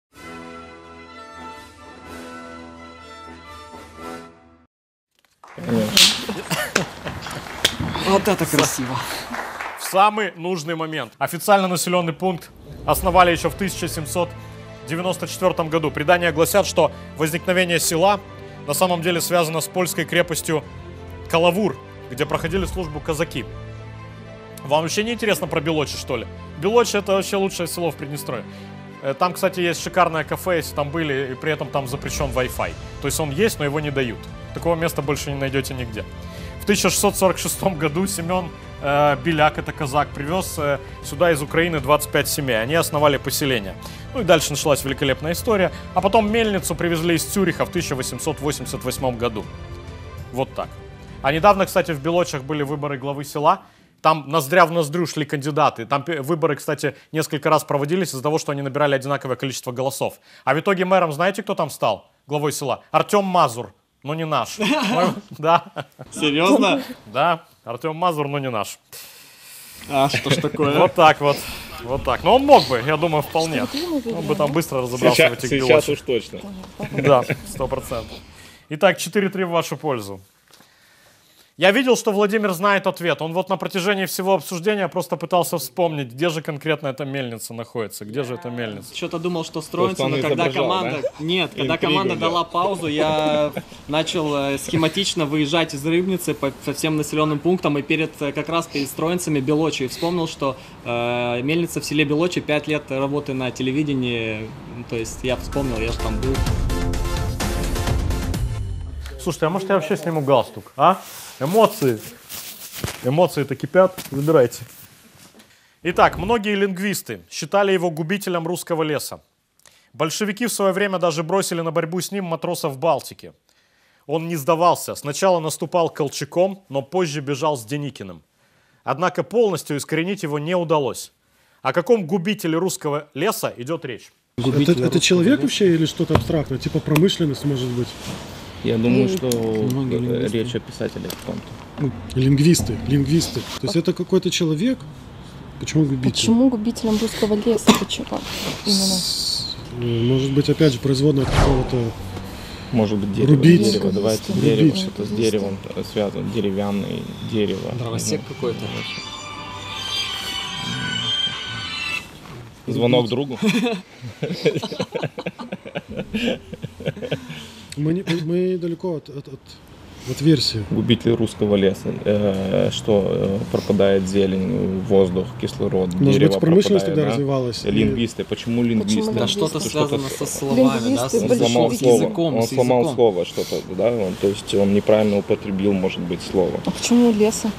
D: Вот это красиво.
A: В самый нужный момент. Официально населенный пункт основали еще в тысяча семьсот девяносто четвёртом году. Предания гласят, что возникновение села на самом деле связано с польской крепостью Калавур, где проходили службу казаки. Вам вообще не интересно про Белочи, что ли? Белочи — это вообще лучшее село в Приднестровье. Э, Там, кстати, есть шикарное кафе, если там были, и при этом там запрещен Wi-Fi. То есть он есть, но его не дают. Такого места больше не найдете нигде. В тысяча шестьсот сорок шестом году Семен э, Беляк, это казак, привез э, сюда из Украины двадцать пять семей. Они основали поселение. Ну и дальше началась великолепная история. А потом мельницу привезли из Цюриха в тысяча восемьсот восемьдесят восьмом году. Вот так. А недавно, кстати, в Белочах были выборы главы села. Там ноздря в ноздрю шли кандидаты. Там пе- выборы, кстати, несколько раз проводились из-за того, что они набирали одинаковое количество голосов. А в итоге мэром знаете, кто там стал? Главой села? Артем Мазур. Но не наш. Ну, да,
D: Серьезно?
A: да, Артем Мазур, но не наш.
D: А что ж такое?
A: Вот так вот. Вот так. Но он мог бы, я думаю, вполне. Он бы там быстро разобрался в
C: Сейчас,
A: этих
C: сейчас
A: Белочах.
C: уж точно.
A: Да, сто процентов. Итак, четыре три в вашу пользу. Я видел, что Владимир знает ответ. Он вот на протяжении всего обсуждения просто пытался вспомнить, где же конкретно эта мельница находится. Где же эта мельница?
D: Что-то думал, что строится,
C: Просто он
D: но когда
C: изображал,
D: команда...
C: да?
D: Нет, когда
C: Интригу,
D: команда
C: да.
D: дала паузу, я начал э, схематично выезжать из Рыбницы по, по всем населенным пунктам, и перед, э, как раз перед Строинцами Белочи. И вспомнил, что э, мельница в селе Белочи, пять лет работы на телевидении, то есть я вспомнил, я же там был.
A: Слушайте, а может я вообще сниму галстук, а? Эмоции. Эмоции-то кипят. Забирайте. Итак, многие лингвисты считали его губителем русского леса. Большевики в свое время даже бросили на борьбу с ним матросов в Балтике. Он не сдавался. Сначала наступал Колчаком, но позже бежал с Деникиным. Однако полностью искоренить его не удалось. О каком губителе русского леса идет речь?
E: Это, это человек вообще или что-то абстрактное? Типа промышленность, может быть?
C: Я думаю, что
D: Многие
C: э,
D: лингвисты.
C: речь о писателе каком-то.
E: Лингвисты, лингвисты. То есть это какой-то человек? Почему губитель?
B: Почему губителем русского леса? Почему? Именно.
E: Ну, может быть, опять же, производное от какого-то...
C: Может быть, дерево.
E: Рубить.
C: Дерево. Давайте
B: Рубить.
C: дерево. Что-то с деревом э, связано. Деревянное дерево.
D: Дровосек
C: Ну,
D: какой-то.
C: Звонок другу.
E: Мы, не- мы далеко от, от- от Вот версия.
C: Губитель русского леса, э, что э, пропадает зелень, воздух, кислород,
E: Может
C: дерево
E: быть, промышленность
C: пропадает,
E: тогда
C: да?
E: развивалась? и-
C: Лингвисты, почему лингвисты?
B: Почему
D: Да, что-то
B: Лингвисты.
D: связано
C: Что-то-
D: со словами, да,
B: Лингвисты,
D: с,
C: Он
B: большевики.
C: сломал
D: с
C: слово,
D: языком,
C: он
D: с
C: сломал
D: языком.
C: слово что-то, да, он, то есть он неправильно употребил, может быть, слово.
B: А почему леса?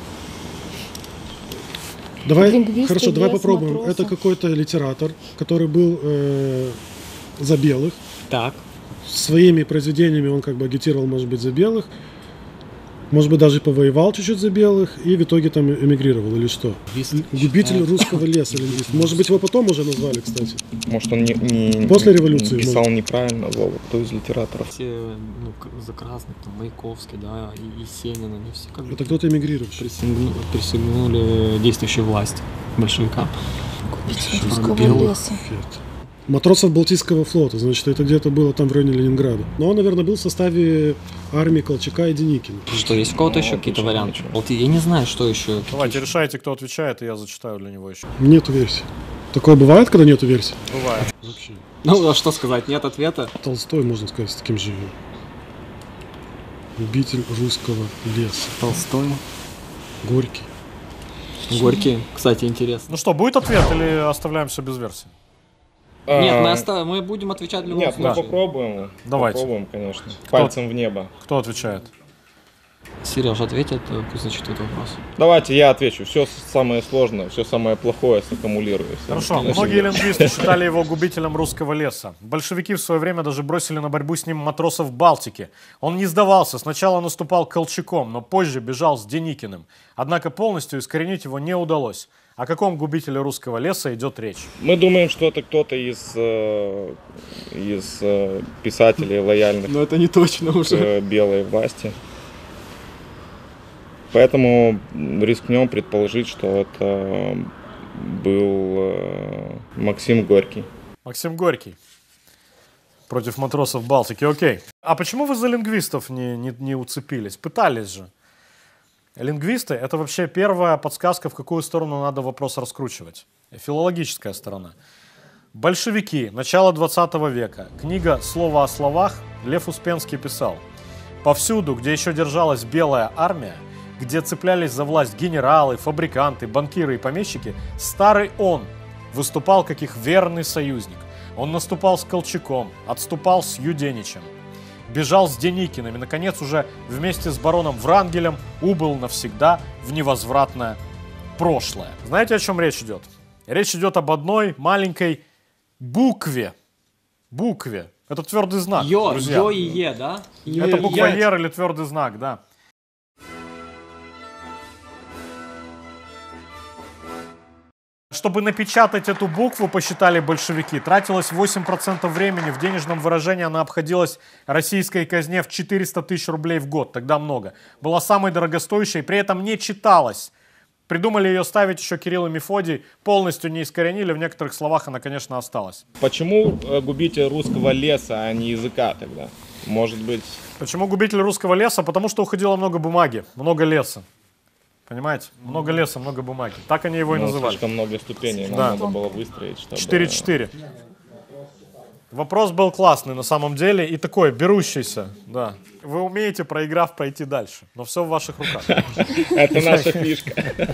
E: Давай,
B: Лингвисты,
E: хорошо, давай
B: лес,
E: попробуем.
B: матросы.
E: Это какой-то литератор, который был э, за белых.
D: Так.
E: Своими произведениями он как бы агитировал, может быть, за белых. Может быть, даже повоевал чуть-чуть за белых. И в итоге там эмигрировал или что?
D: Лингвист
E: Л- Губитель
D: считает-
E: русского леса. Лингвист. Может быть, его потом уже назвали, кстати.
C: Может, он не, не-
E: После революции,
C: писал
E: может.
C: неправильно, Вова, кто из литераторов?
D: Все, ну, к- за красных, там, Маяковский, да, и Есенин, они все как бы
E: Это кто-то эмигрировавший.
D: присягну- присягнули действующей власти, большевикам.
B: Губитель
D: Что,
B: русского
D: белых?
B: леса.
E: Фет. Матросов Балтийского флота, значит, это где-то было там в районе Ленинграда. Но он, наверное, был в составе армии Колчака и Деникина.
D: Что, есть у кого-то
C: Ну,
D: еще какие-то
C: отлично,
D: варианты?
C: ничего.
D: Вот я не знаю, что еще.
A: Давайте решайте, кто отвечает, и я зачитаю для него еще.
E: Нету версии. Такое бывает, когда нету версии?
A: Бывает.
E: Вообще.
D: Ну, а что сказать, нет ответа?
E: Толстой, можно сказать, с таким же. Любитель русского леса.
D: Толстой.
E: Горький.
D: Горький, кстати, интересно.
A: Ну что, будет ответ или оставляем все без версии?
D: Нет, мы,
C: А,
D: оста- мы будем отвечать в любом
C: Нет, мы
D: случае.
C: попробуем.
A: Давайте.
C: Попробуем, конечно. Пальцем в небо.
A: Кто отвечает?
D: Сереж ответит, э, пусть зачитает вопрос.
C: Давайте я отвечу. Все самое сложное, все самое плохое саккумулируется.
A: Хорошо. Многие лингвисты считали его губителем русского леса. Большевики в свое время даже бросили на борьбу с ним матросов Балтики. Он не сдавался. Сначала наступал Колчаком, но позже бежал с Деникиным. Однако полностью искоренить его не удалось. О каком губителе русского леса идет речь?
C: Мы думаем, что это кто-то из, э, из э, писателей, лояльных
D: Но это не точно
C: к
D: уже.
C: э, белой власти. Поэтому рискнем предположить, что это был э, Максим Горький.
A: Максим Горький. Против матросов Балтики. Окей. А почему вы за лингвистов не, не, не уцепились? Пытались же. Лингвисты — это вообще первая подсказка, в какую сторону надо вопрос раскручивать. Филологическая сторона. Большевики. Начало двадцатого века. Книга «Слово о словах» Лев Успенский писал. Повсюду, где еще держалась белая армия, где цеплялись за власть генералы, фабриканты, банкиры и помещики, старый он выступал как их верный союзник. Он наступал с Колчаком, отступал с Юденичем, бежал с Деникиным и, наконец, уже вместе с бароном Врангелем убыл навсегда в невозвратное прошлое. Знаете, о чем речь идет? Речь идет об одной маленькой букве. Букве. Это твердый знак,
D: Йо,
A: друзья.
D: Йо и Е, да?
A: Это
D: Е-
A: буква
D: Е.
A: Ер или твердый знак, да. Чтобы напечатать эту букву, посчитали большевики, тратилось восемь процентов времени. В денежном выражении она обходилась российской казне в четыреста тысяч рублей в год. Тогда много. Была самой дорогостоящей, при этом не читалась. Придумали ее ставить еще Кирилл и Мефодий. Полностью не искоренили. В некоторых словах она, конечно, осталась.
C: Почему э, губитель русского леса, а не языка тогда? Может быть...
A: Почему губитель русского леса? Потому что уходило много бумаги, много леса. Понимаете? Много леса, много бумаги. Так они его и
C: ну,
A: называли.
C: слишком много ступеней нам
A: Да.
C: надо было выстроить, чтобы...
A: четыре-четыре. Вопрос был классный на самом деле и такой, берущийся, да. Вы умеете, проиграв, пройти дальше, но все в ваших руках.
C: Это наша фишка.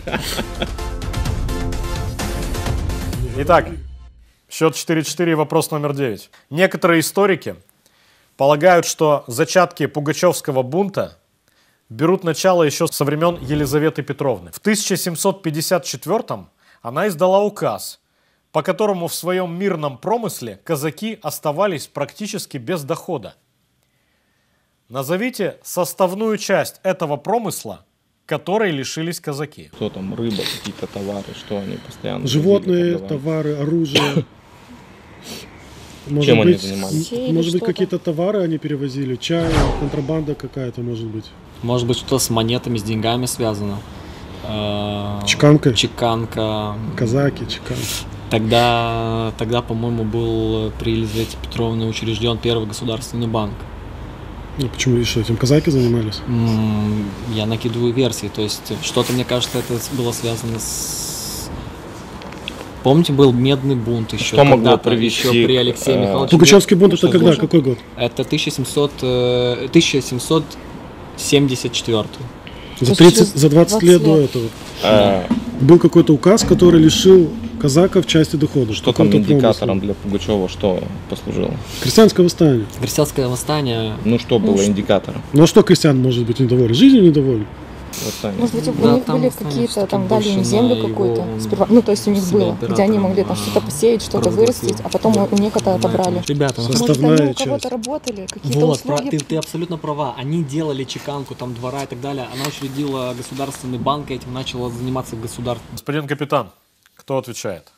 A: Итак, счет четыре-четыре, вопрос номер девять. Некоторые историки полагают, что зачатки пугачевского бунта берут начало еще со времен Елизаветы Петровны. В тысяча семьсот пятьдесят четвёртом она издала указ, по которому в своем мирном промысле казаки оставались практически без дохода. Назовите составную часть этого промысла, которой лишились казаки.
C: Что там, рыба, какие-то товары, что они постоянно...
E: Животные,
C: возили, продавали?
E: товары, оружие. Может
C: Чем они
E: быть,
C: занимались?
E: м-
B: Или
E: Может быть,
B: что-то.
E: какие-то товары они перевозили, чай, контрабанда какая-то, может быть.
D: Может быть, что-то с монетами, с деньгами связано. Э,
E: Чеканка,
D: Чеканка.
E: казаки, чеканка.
D: Тогда, тогда, по-моему, был при Елизавете Петровне учрежден первый государственный банк.
E: Ну, почему и что, этим казаки занимались?
D: М, Я накидываю версии, то есть что-то, мне кажется, это было связано с... Помните, был медный бунт еще
C: Что могло
D: когда-то,
C: привести
D: еще при
C: к,
D: Алексее
C: э,
D: Михайловиче.
E: Пугачевский бунт это
C: Что
E: когда?
C: должен?
E: Какой год?
D: Это тысяча семьсот, э, тысяча семьсот семьдесят четвёртый.
E: За,
B: есть
E: тридцать,
B: через
E: за двадцать лет до этого
C: А,
E: был какой-то указ, который лишил казаков части дохода.
C: что там
E: какого-то
C: индикатором
E: промысла.
C: для Пугачева, что послужило?
E: Крестьянское восстание.
D: Крестьянское восстание.
C: Ну что было индикатором?
E: Ну а что крестьян может быть недоволен? Жизнью недоволен?
C: Восстание.
B: Может быть, у
D: Да,
B: них
D: там
B: были
D: восстание
B: какие-то,
D: всё-таки
B: там дали
D: больше
B: им
D: на
B: землю
D: его
B: какую-то сперва. Ну, то есть у них
D: себя
B: было, где они могли там
D: императором,
B: что-то посеять, что-то
D: провозгласил.
B: вырастить, а потом у них это отобрали.
D: Ребята,
E: Со-
D: ну,
B: Может,
E: Составная
B: они у
E: часть.
B: кого-то работали, какие-то
D: вот, про-
B: услуги.
D: ты, ты абсолютно права. Они делали чеканку, там двора и так далее. Она учредила государственный банк, и этим начала заниматься государство.
A: Господин капитан, кто отвечает?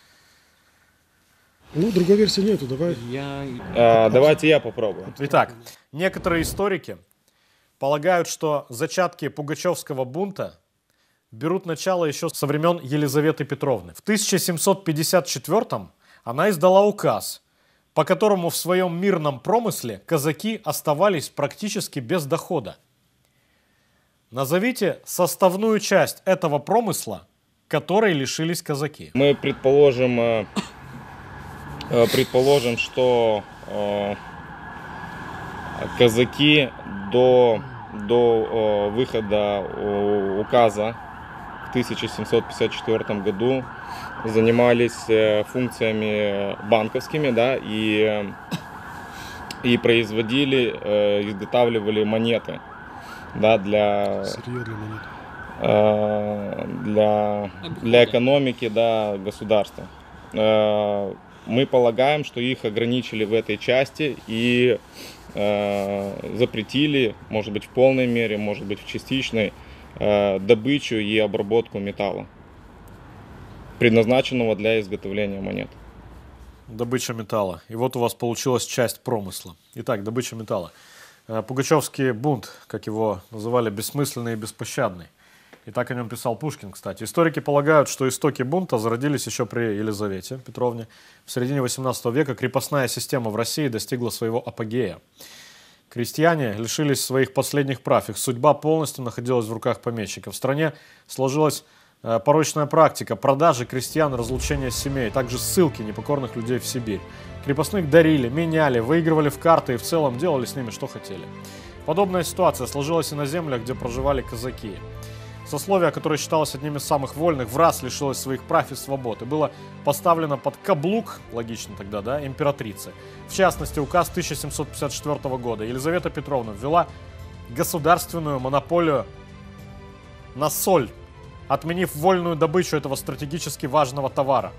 E: Ну, другой версии нету, давай.
D: Я...
C: А, давайте я попробую.
A: Итак, некоторые историки полагают, что зачатки пугачевского бунта берут начало еще со времен Елизаветы Петровны. В тысяча семьсот пятьдесят четвёртом она издала указ, по которому в своем мирном промысле казаки оставались практически без дохода. Назовите составную часть этого промысла, которой лишились казаки.
C: Мы предположим, э, э, предположим, что э, казаки до, до э, выхода э, указа в тысяча семьсот пятьдесят четвёртом году занимались э, функциями банковскими, да, и, э, и производили, э, изготавливали монеты, да, для,
E: Сырье для монет.
C: э, для, для экономики, да, государства. Э, мы полагаем, что их ограничили в этой части и э, запретили, может быть, в полной мере, может быть, в частичной, э, добычу и обработку металла, предназначенного для изготовления монет.
A: Добыча металла. И вот у вас получилась часть промысла. Итак, добыча металла. Э, Пугачевский бунт, как его называли, бессмысленный и беспощадный. И так о нем писал Пушкин, кстати. Историки полагают, что истоки бунта зародились еще при Елизавете Петровне. В середине восемнадцатого века крепостная система в России достигла своего апогея. Крестьяне лишились своих последних прав. Их судьба полностью находилась в руках помещиков. В стране сложилась э, порочная практика продажи крестьян, разлучения семей, также ссылки непокорных людей в Сибирь. Крепостных дарили, меняли, выигрывали в карты и в целом делали с ними что хотели. Подобная ситуация сложилась и на землях, где проживали казаки. Сословие, которое считалось одним из самых вольных, в раз лишилось своих прав и свобод и было поставлено под каблук, логично тогда, да, императрицы. В частности, указ тысяча семьсот пятьдесят четвёртого года Елизавета Петровна ввела государственную монополию на соль, отменив вольную добычу этого стратегически важного товара.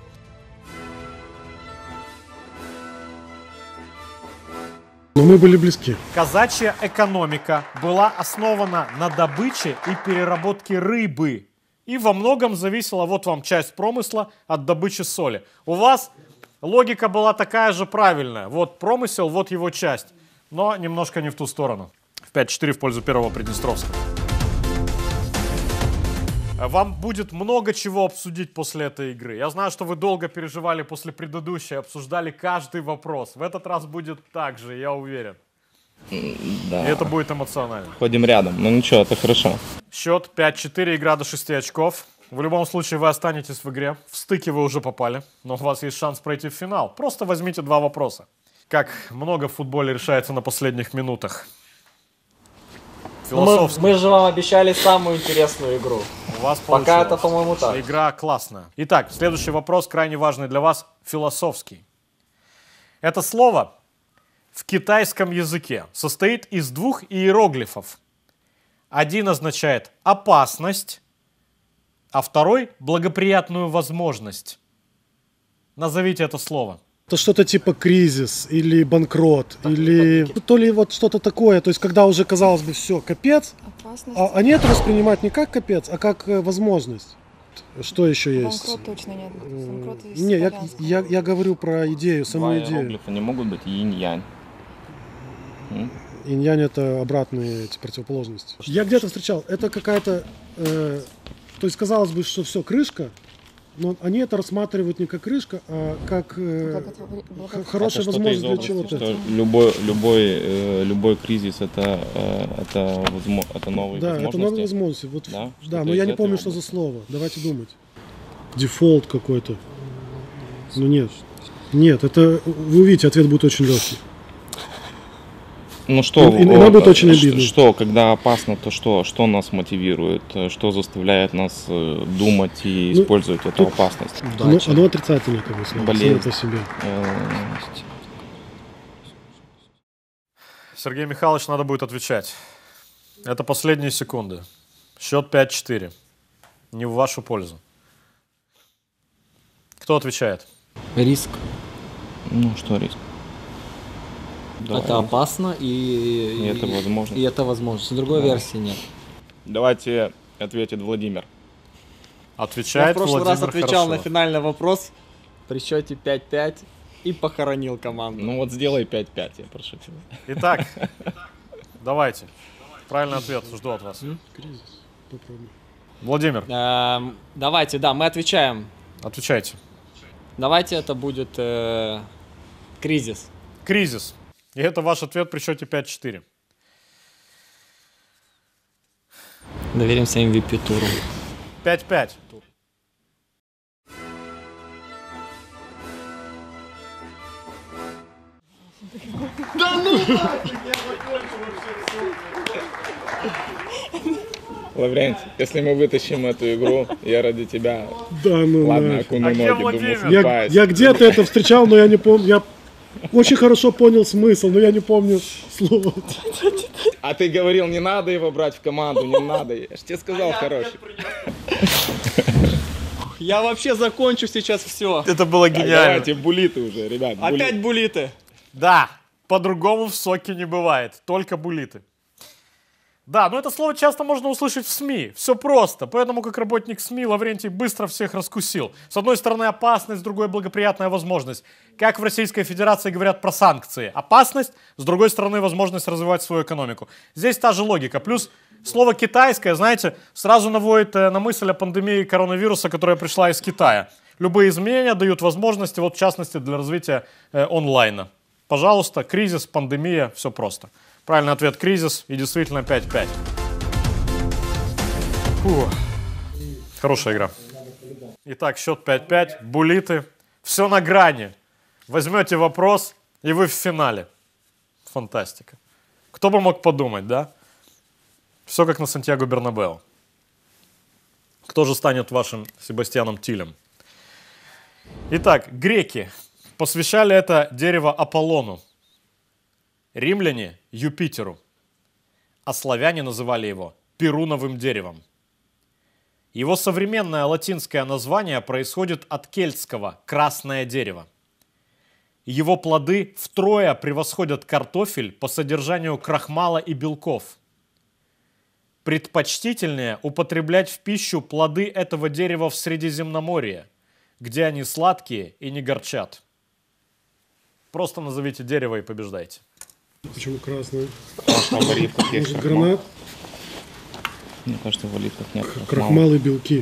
E: Но мы были близки.
A: Казачья экономика была основана на добыче и переработке рыбы. И во многом зависела, вот вам часть промысла, от добычи соли. У вас логика была такая же правильная. Вот промысел, вот его часть. Но немножко не в ту сторону. В пять-четыре в пользу первого Приднестровского. Вам будет много чего обсудить после этой игры. Я знаю, что вы долго переживали после предыдущей, обсуждали каждый вопрос. В этот раз будет так же, я уверен.
C: Да.
A: И это будет эмоционально.
C: Ходим рядом, но ничего, это хорошо.
A: Счет пять-четыре, игра до шести очков. В любом случае вы останетесь в игре. В стыке вы уже попали, но у вас есть шанс пройти в финал. Просто возьмите два вопроса. Как много в футболе решается на последних минутах?
D: Ну, мы, мы же вам обещали самую интересную игру.
A: У вас
D: Пока
A: получилось.
D: это, по-моему, так.
A: Игра классная. Итак, следующий вопрос, крайне важный для вас, философский. Это слово в китайском языке состоит из двух иероглифов. Один означает опасность, а второй благоприятную возможность. Назовите это слово.
E: Это что-то типа кризис или банкрот, или то ли вот что-то такое. То есть, когда уже, казалось бы, все, капец,
B: Опасность.
E: а они это воспринимают не как капец, а как э, возможность. Что еще есть?
B: Банкрот точно нет. Банкрот из
E: Не, я,
B: итальянского.
E: я, я говорю про идею, саму
C: Два
E: идею.
C: иероглифа не могут быть инь-янь. М?
E: Инь-янь — это обратные эти противоположности. Я где-то встречал, это какая-то, э, то есть казалось бы, что все, крышка, но они это рассматривают не как крышка, а как э,
B: Благотвор-
E: х-
B: благотвор-
E: хорошая
C: Это что-то
E: возможность
C: из
E: для
C: области,
E: чего-то.
C: что любой, любой, э, любой кризис это, э, это, возмо- это новые
E: Да, это
C: возможности.
E: новые возможности. Вот,
C: Да?
E: да,
C: Что-то
E: но я
C: из
E: не
C: этой
E: помню, что за
C: области.
E: слово. Давайте думать. Дефолт какой-то. Ну нет. Нет, это вы увидите, ответ будет очень легкий.
C: Ну что,
E: И- и нам будет очень
C: ш-
E: обидно.
C: Что, когда опасно, то что? Что нас мотивирует? Что заставляет нас э, думать и
E: Ну,
C: использовать эту
E: тут-
C: опасность?
E: Оно,
D: Удача.
E: оно отрицательное, как бы, слово, само
C: Болезнь.
E: по себе.
C: Э,
A: Сергей Михайлович, надо будет отвечать. Это последние секунды. Счет пять-четыре. Не в вашу пользу. Кто отвечает?
D: Риск.
C: Ну что, риск? Давай.
D: Это опасно и...
C: И это возможно.
D: И это возможно. Другой
C: Да.
D: версии нет.
C: Давайте ответит Владимир.
A: Отвечает
F: Я в прошлый раз
A: Владимир
F: отвечал
A: Хорошилов.
F: на финальный вопрос при счете пять-пять и похоронил команду.
C: Ну вот сделай пять-пять, я прошу тебя.
A: Итак, давайте. Правильный ответ жду от вас.
E: Кризис. Попробуй.
A: Владимир,
F: Эм, давайте, да, мы отвечаем.
A: отвечайте.
F: Давайте это будет э, кризис.
A: Кризис. И это ваш ответ при счете пять-четыре.
D: Доверимся эм ви пи туру.
A: пять-пять.
C: Лаврентий, если мы вытащим эту игру, я ради тебя,
E: Да, ну
C: ладно,
E: нафиг.
C: окуну
A: А где
C: ноги,
A: Владимир?
C: думаю,
E: Я,
C: смываюсь.
E: я где-то это встречал, но я не помню. Я очень хорошо понял смысл, но я не помню слово.
C: А ты говорил, не надо его брать в команду, не надо. Я ж тебе сказал, хороший.
F: Я вообще закончу сейчас все.
A: Это было
C: Так,
A: гениально.
C: давайте булиты уже, ребят. булиты.
F: Опять булиты.
A: Да, по-другому в соке не бывает, только булиты. Да, но это слово часто можно услышать в СМИ. Все просто. Поэтому, как работник СМИ, Лаврентий быстро всех раскусил. С одной стороны опасность, с другой благоприятная возможность. Как в Российской Федерации говорят про санкции. Опасность, с другой стороны возможность развивать свою экономику. Здесь та же логика. Плюс слово китайское, знаете, сразу наводит э, на мысль о пандемии коронавируса, которая пришла из Китая. Любые изменения дают возможности, вот в частности для развития э, онлайна. Пожалуйста, кризис, пандемия, все просто. Правильный ответ — кризис, и действительно пять-пять. Фу. Хорошая игра. Итак, счет пять-пять, булиты. Все на грани. Возьмете вопрос, и вы в финале. Фантастика. Кто бы мог подумать, да? Все как на Сантьяго Бернабеу. Кто же станет вашим Себастьяном Тилем? Итак, греки посвящали это дерево Аполлону. Римляне – Юпитеру, а славяне называли его перуновым деревом. Его современное латинское название происходит от кельтского «красное дерево». Его плоды втрое превосходят картофель по содержанию крахмала и белков. Предпочтительнее употреблять в пищу плоды этого дерева в Средиземноморье, где они сладкие и не горчат. Просто назовите дерево и побеждайте.
E: Почему красное?
C: Там в оливках есть
E: Может,
C: крахмал.
E: гранат?
C: Мне кажется, в оливках нет крахмала.
E: Крахмал и белки.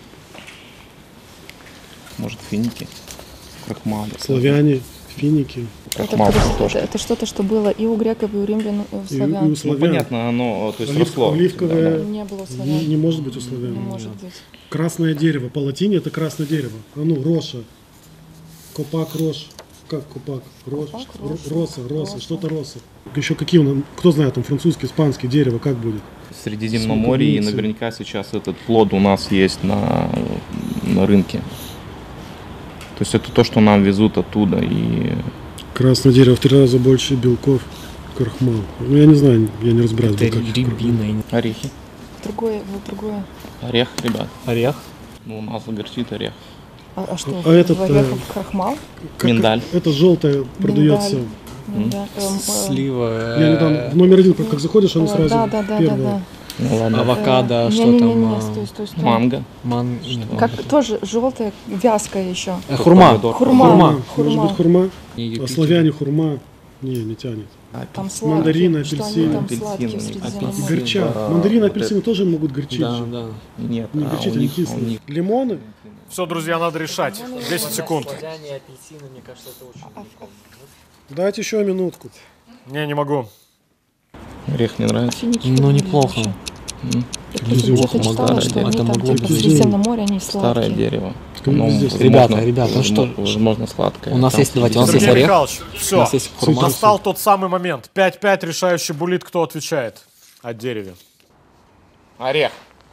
C: Может, финики? Крахмал.
E: Славяне, финики.
B: Это,
C: Крахмал,
B: это-
C: картошка.
B: это что-то, что было и у греков, и у римлян, и у
E: И, и
B: славян.
E: у
C: Ну,
E: славян.
C: понятно, оно, то есть
E: Олив-
C: росло.
E: оливковое-
C: Да, да.
B: Не было у
E: Не,
B: славян.
E: не может быть у славян.
B: Не может быть.
E: Красное дерево. По латине это красное дерево. А ну, роша. Копак, рош. Как копак? Рош.
B: Копак,
E: Ро-
B: роша.
E: Роса, роса,
B: Роса.
E: что-то роса. Еще какие у нас, кто знает, там французский, испанский, дерево, как будет?
C: В Средиземноморье, и
E: Смоковницы.
C: наверняка сейчас этот плод у нас есть на, на рынке. То есть это то, что нам везут оттуда. И
E: Красное дерево в три раза больше белков. Крахмал. Ну, я не знаю, я не разбираюсь. в
D: Это
E: белках.
D: рябина. и не-
C: орехи.
B: Другое, вот другое.
C: Орех, ребят.
D: Орех.
C: Ну, у нас горчит орех.
B: А, а что,
E: А этот,
B: в орехах
E: э,
B: крахмал?
E: Как-
C: Миндаль.
E: Это желтое продается.
B: Миндаль. Да, эм, э,
D: Слива.
E: Я недавно в номер один, как заходишь, оно
B: э,
E: сразу
B: да, да, да, да,
E: первое.
B: да.
C: Ну ладно.
D: Авокадо,
B: Э,
D: что
B: не-не-не-не,
D: там? а,
B: стой, стой, стой.
C: Манго.
D: Ман...
B: Как тоже желтое, вязкое еще.
D: Э, Хурма.
C: Помидор.
B: Хурма.
E: Хурма.
B: Хурма.
E: Может быть, хурма?
D: Не
E: А
D: Юпитер.
E: славяне хурма? Не, не тянет.
B: Там сладкие.
E: Мандарины,
B: Что они
E: апельсины.
B: там
C: Апельсины,
B: сладкие в
C: апельсины.
B: Средиземноморье?
E: Горчат.
C: а,
E: Мандарины,
C: вот
E: апельсины тоже могут горчить.
D: Да,
E: же.
D: да.
C: Нет,
E: Не
C: а
E: горчить,
C: у
E: они
C: них, у
E: кислые.
C: них
E: Лимоны?
A: Все, друзья, надо решать. десять секунд.
D: Славяне и апельсины, мне кажется, это очень...
E: Дайте еще минутку.
A: Не, не могу.
C: орех не нравится.
B: Финики
D: Ну,
B: были
D: неплохо.
B: еще.
C: М.
E: Везде
B: Где-то
D: плохо
B: читала,
D: могало,
B: что
D: это
B: они там
D: могло
B: типа
D: быть.
B: с листьев на море, они
C: Старое
B: сладкие.
C: дерево.
E: Как
C: Ну,
E: везде.
C: возможно,
D: Ребята, ребята, ну что-
C: возможно, сладкое.
D: У нас
C: Там
D: есть, давайте, у нас
C: среди-
D: есть
A: Сергей
D: орех.
A: Михайлович,
D: У
A: все,
D: нас есть хурма.
A: настал тот самый момент. пять-пять, решающий буллит, кто отвечает о дереве.
C: Орех.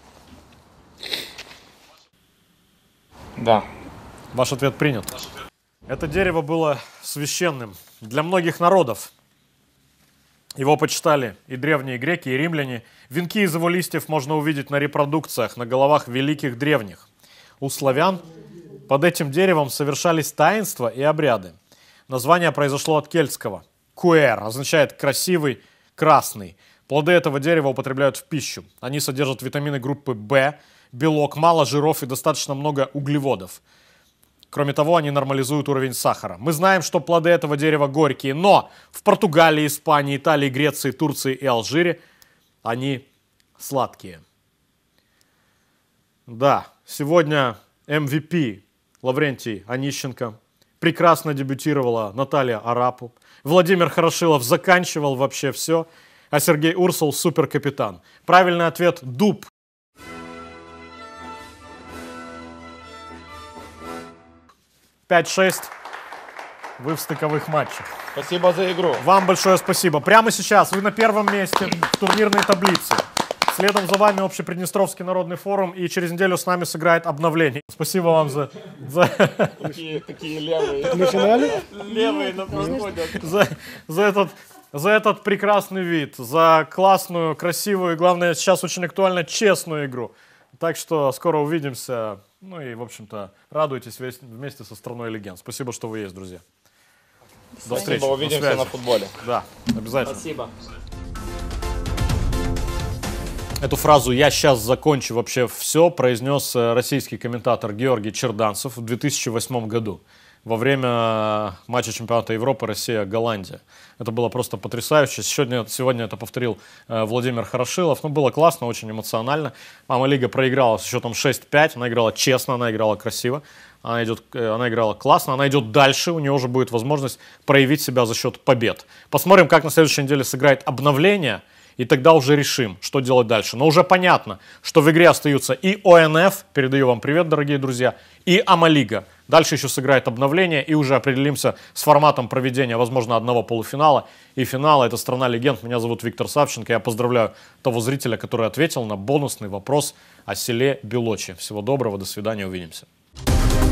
C: Да.
A: Ваш ответ принят. Это дерево было священным для многих народов. Его почитали и древние греки, и римляне. Венки из его листьев можно увидеть на репродукциях, на головах великих древних. У славян под этим деревом совершались таинства и обряды. Название произошло от кельтского. Куэр означает «красивый», «красный». Плоды этого дерева употребляют в пищу. Они содержат витамины группы В, белок, мало жиров и достаточно много углеводов. Кроме того, они нормализуют уровень сахара. Мы знаем, что плоды этого дерева горькие, но в Португалии, Испании, Италии, Греции, Турции и Алжире они сладкие. Да, сегодня эм ви пи Лаврентий Онищенко, прекрасно дебютировала Наталья Арапу, Владимир Хорошилов заканчивал вообще все, а Сергей Урсул суперкапитан. Правильный ответ – дуб. пять-шесть. Вы в стыковых матчах.
C: Спасибо за игру.
A: Вам большое спасибо. Прямо сейчас вы на первом месте в турнирной таблице. Следом за вами Общеприднестровский народный форум. И через неделю с нами сыграет обновление. Спасибо вам за... за...
C: Такие, такие левые.
E: На финале?
C: Левые на проходят.
A: за, за, этот, за этот прекрасный вид, за классную, красивую и, главное, сейчас очень актуально, честную игру. Так что скоро увидимся. Ну и, в общем-то, радуйтесь весь- вместе со страной легенд. Спасибо, что вы есть, друзья. До встречи.
C: Спасибо,
A: До
C: увидимся
A: связи.
C: на футболе.
A: Да, обязательно.
D: Спасибо.
A: Эту фразу «я сейчас закончу вообще все» произнес э, российский комментатор Георгий Черданцев в две тысячи восьмом году во время матча чемпионата Европы Россия-Голландия. Это было просто потрясающе. Сегодня, сегодня это повторил э, Владимир Хорошилов. Ну, было классно, очень эмоционально. Мама Лига проиграла с счетом шесть-пять. Она играла честно, она играла красиво. Она, идет, э, она играла классно, она идет дальше. У нее уже будет возможность проявить себя за счет побед. Посмотрим, как на следующей неделе сыграет обновление. И тогда уже решим, что делать дальше. Но уже понятно, что в игре остаются и о эн эф, передаю вам привет, дорогие друзья, и Амалига. Дальше еще сыграет обновление, и уже определимся с форматом проведения, возможно, одного полуфинала и финала. Это «Страна легенд». Меня зовут Виктор Савченко. Я поздравляю того зрителя, который ответил на бонусный вопрос о селе Белочи. Всего доброго, до свидания, увидимся.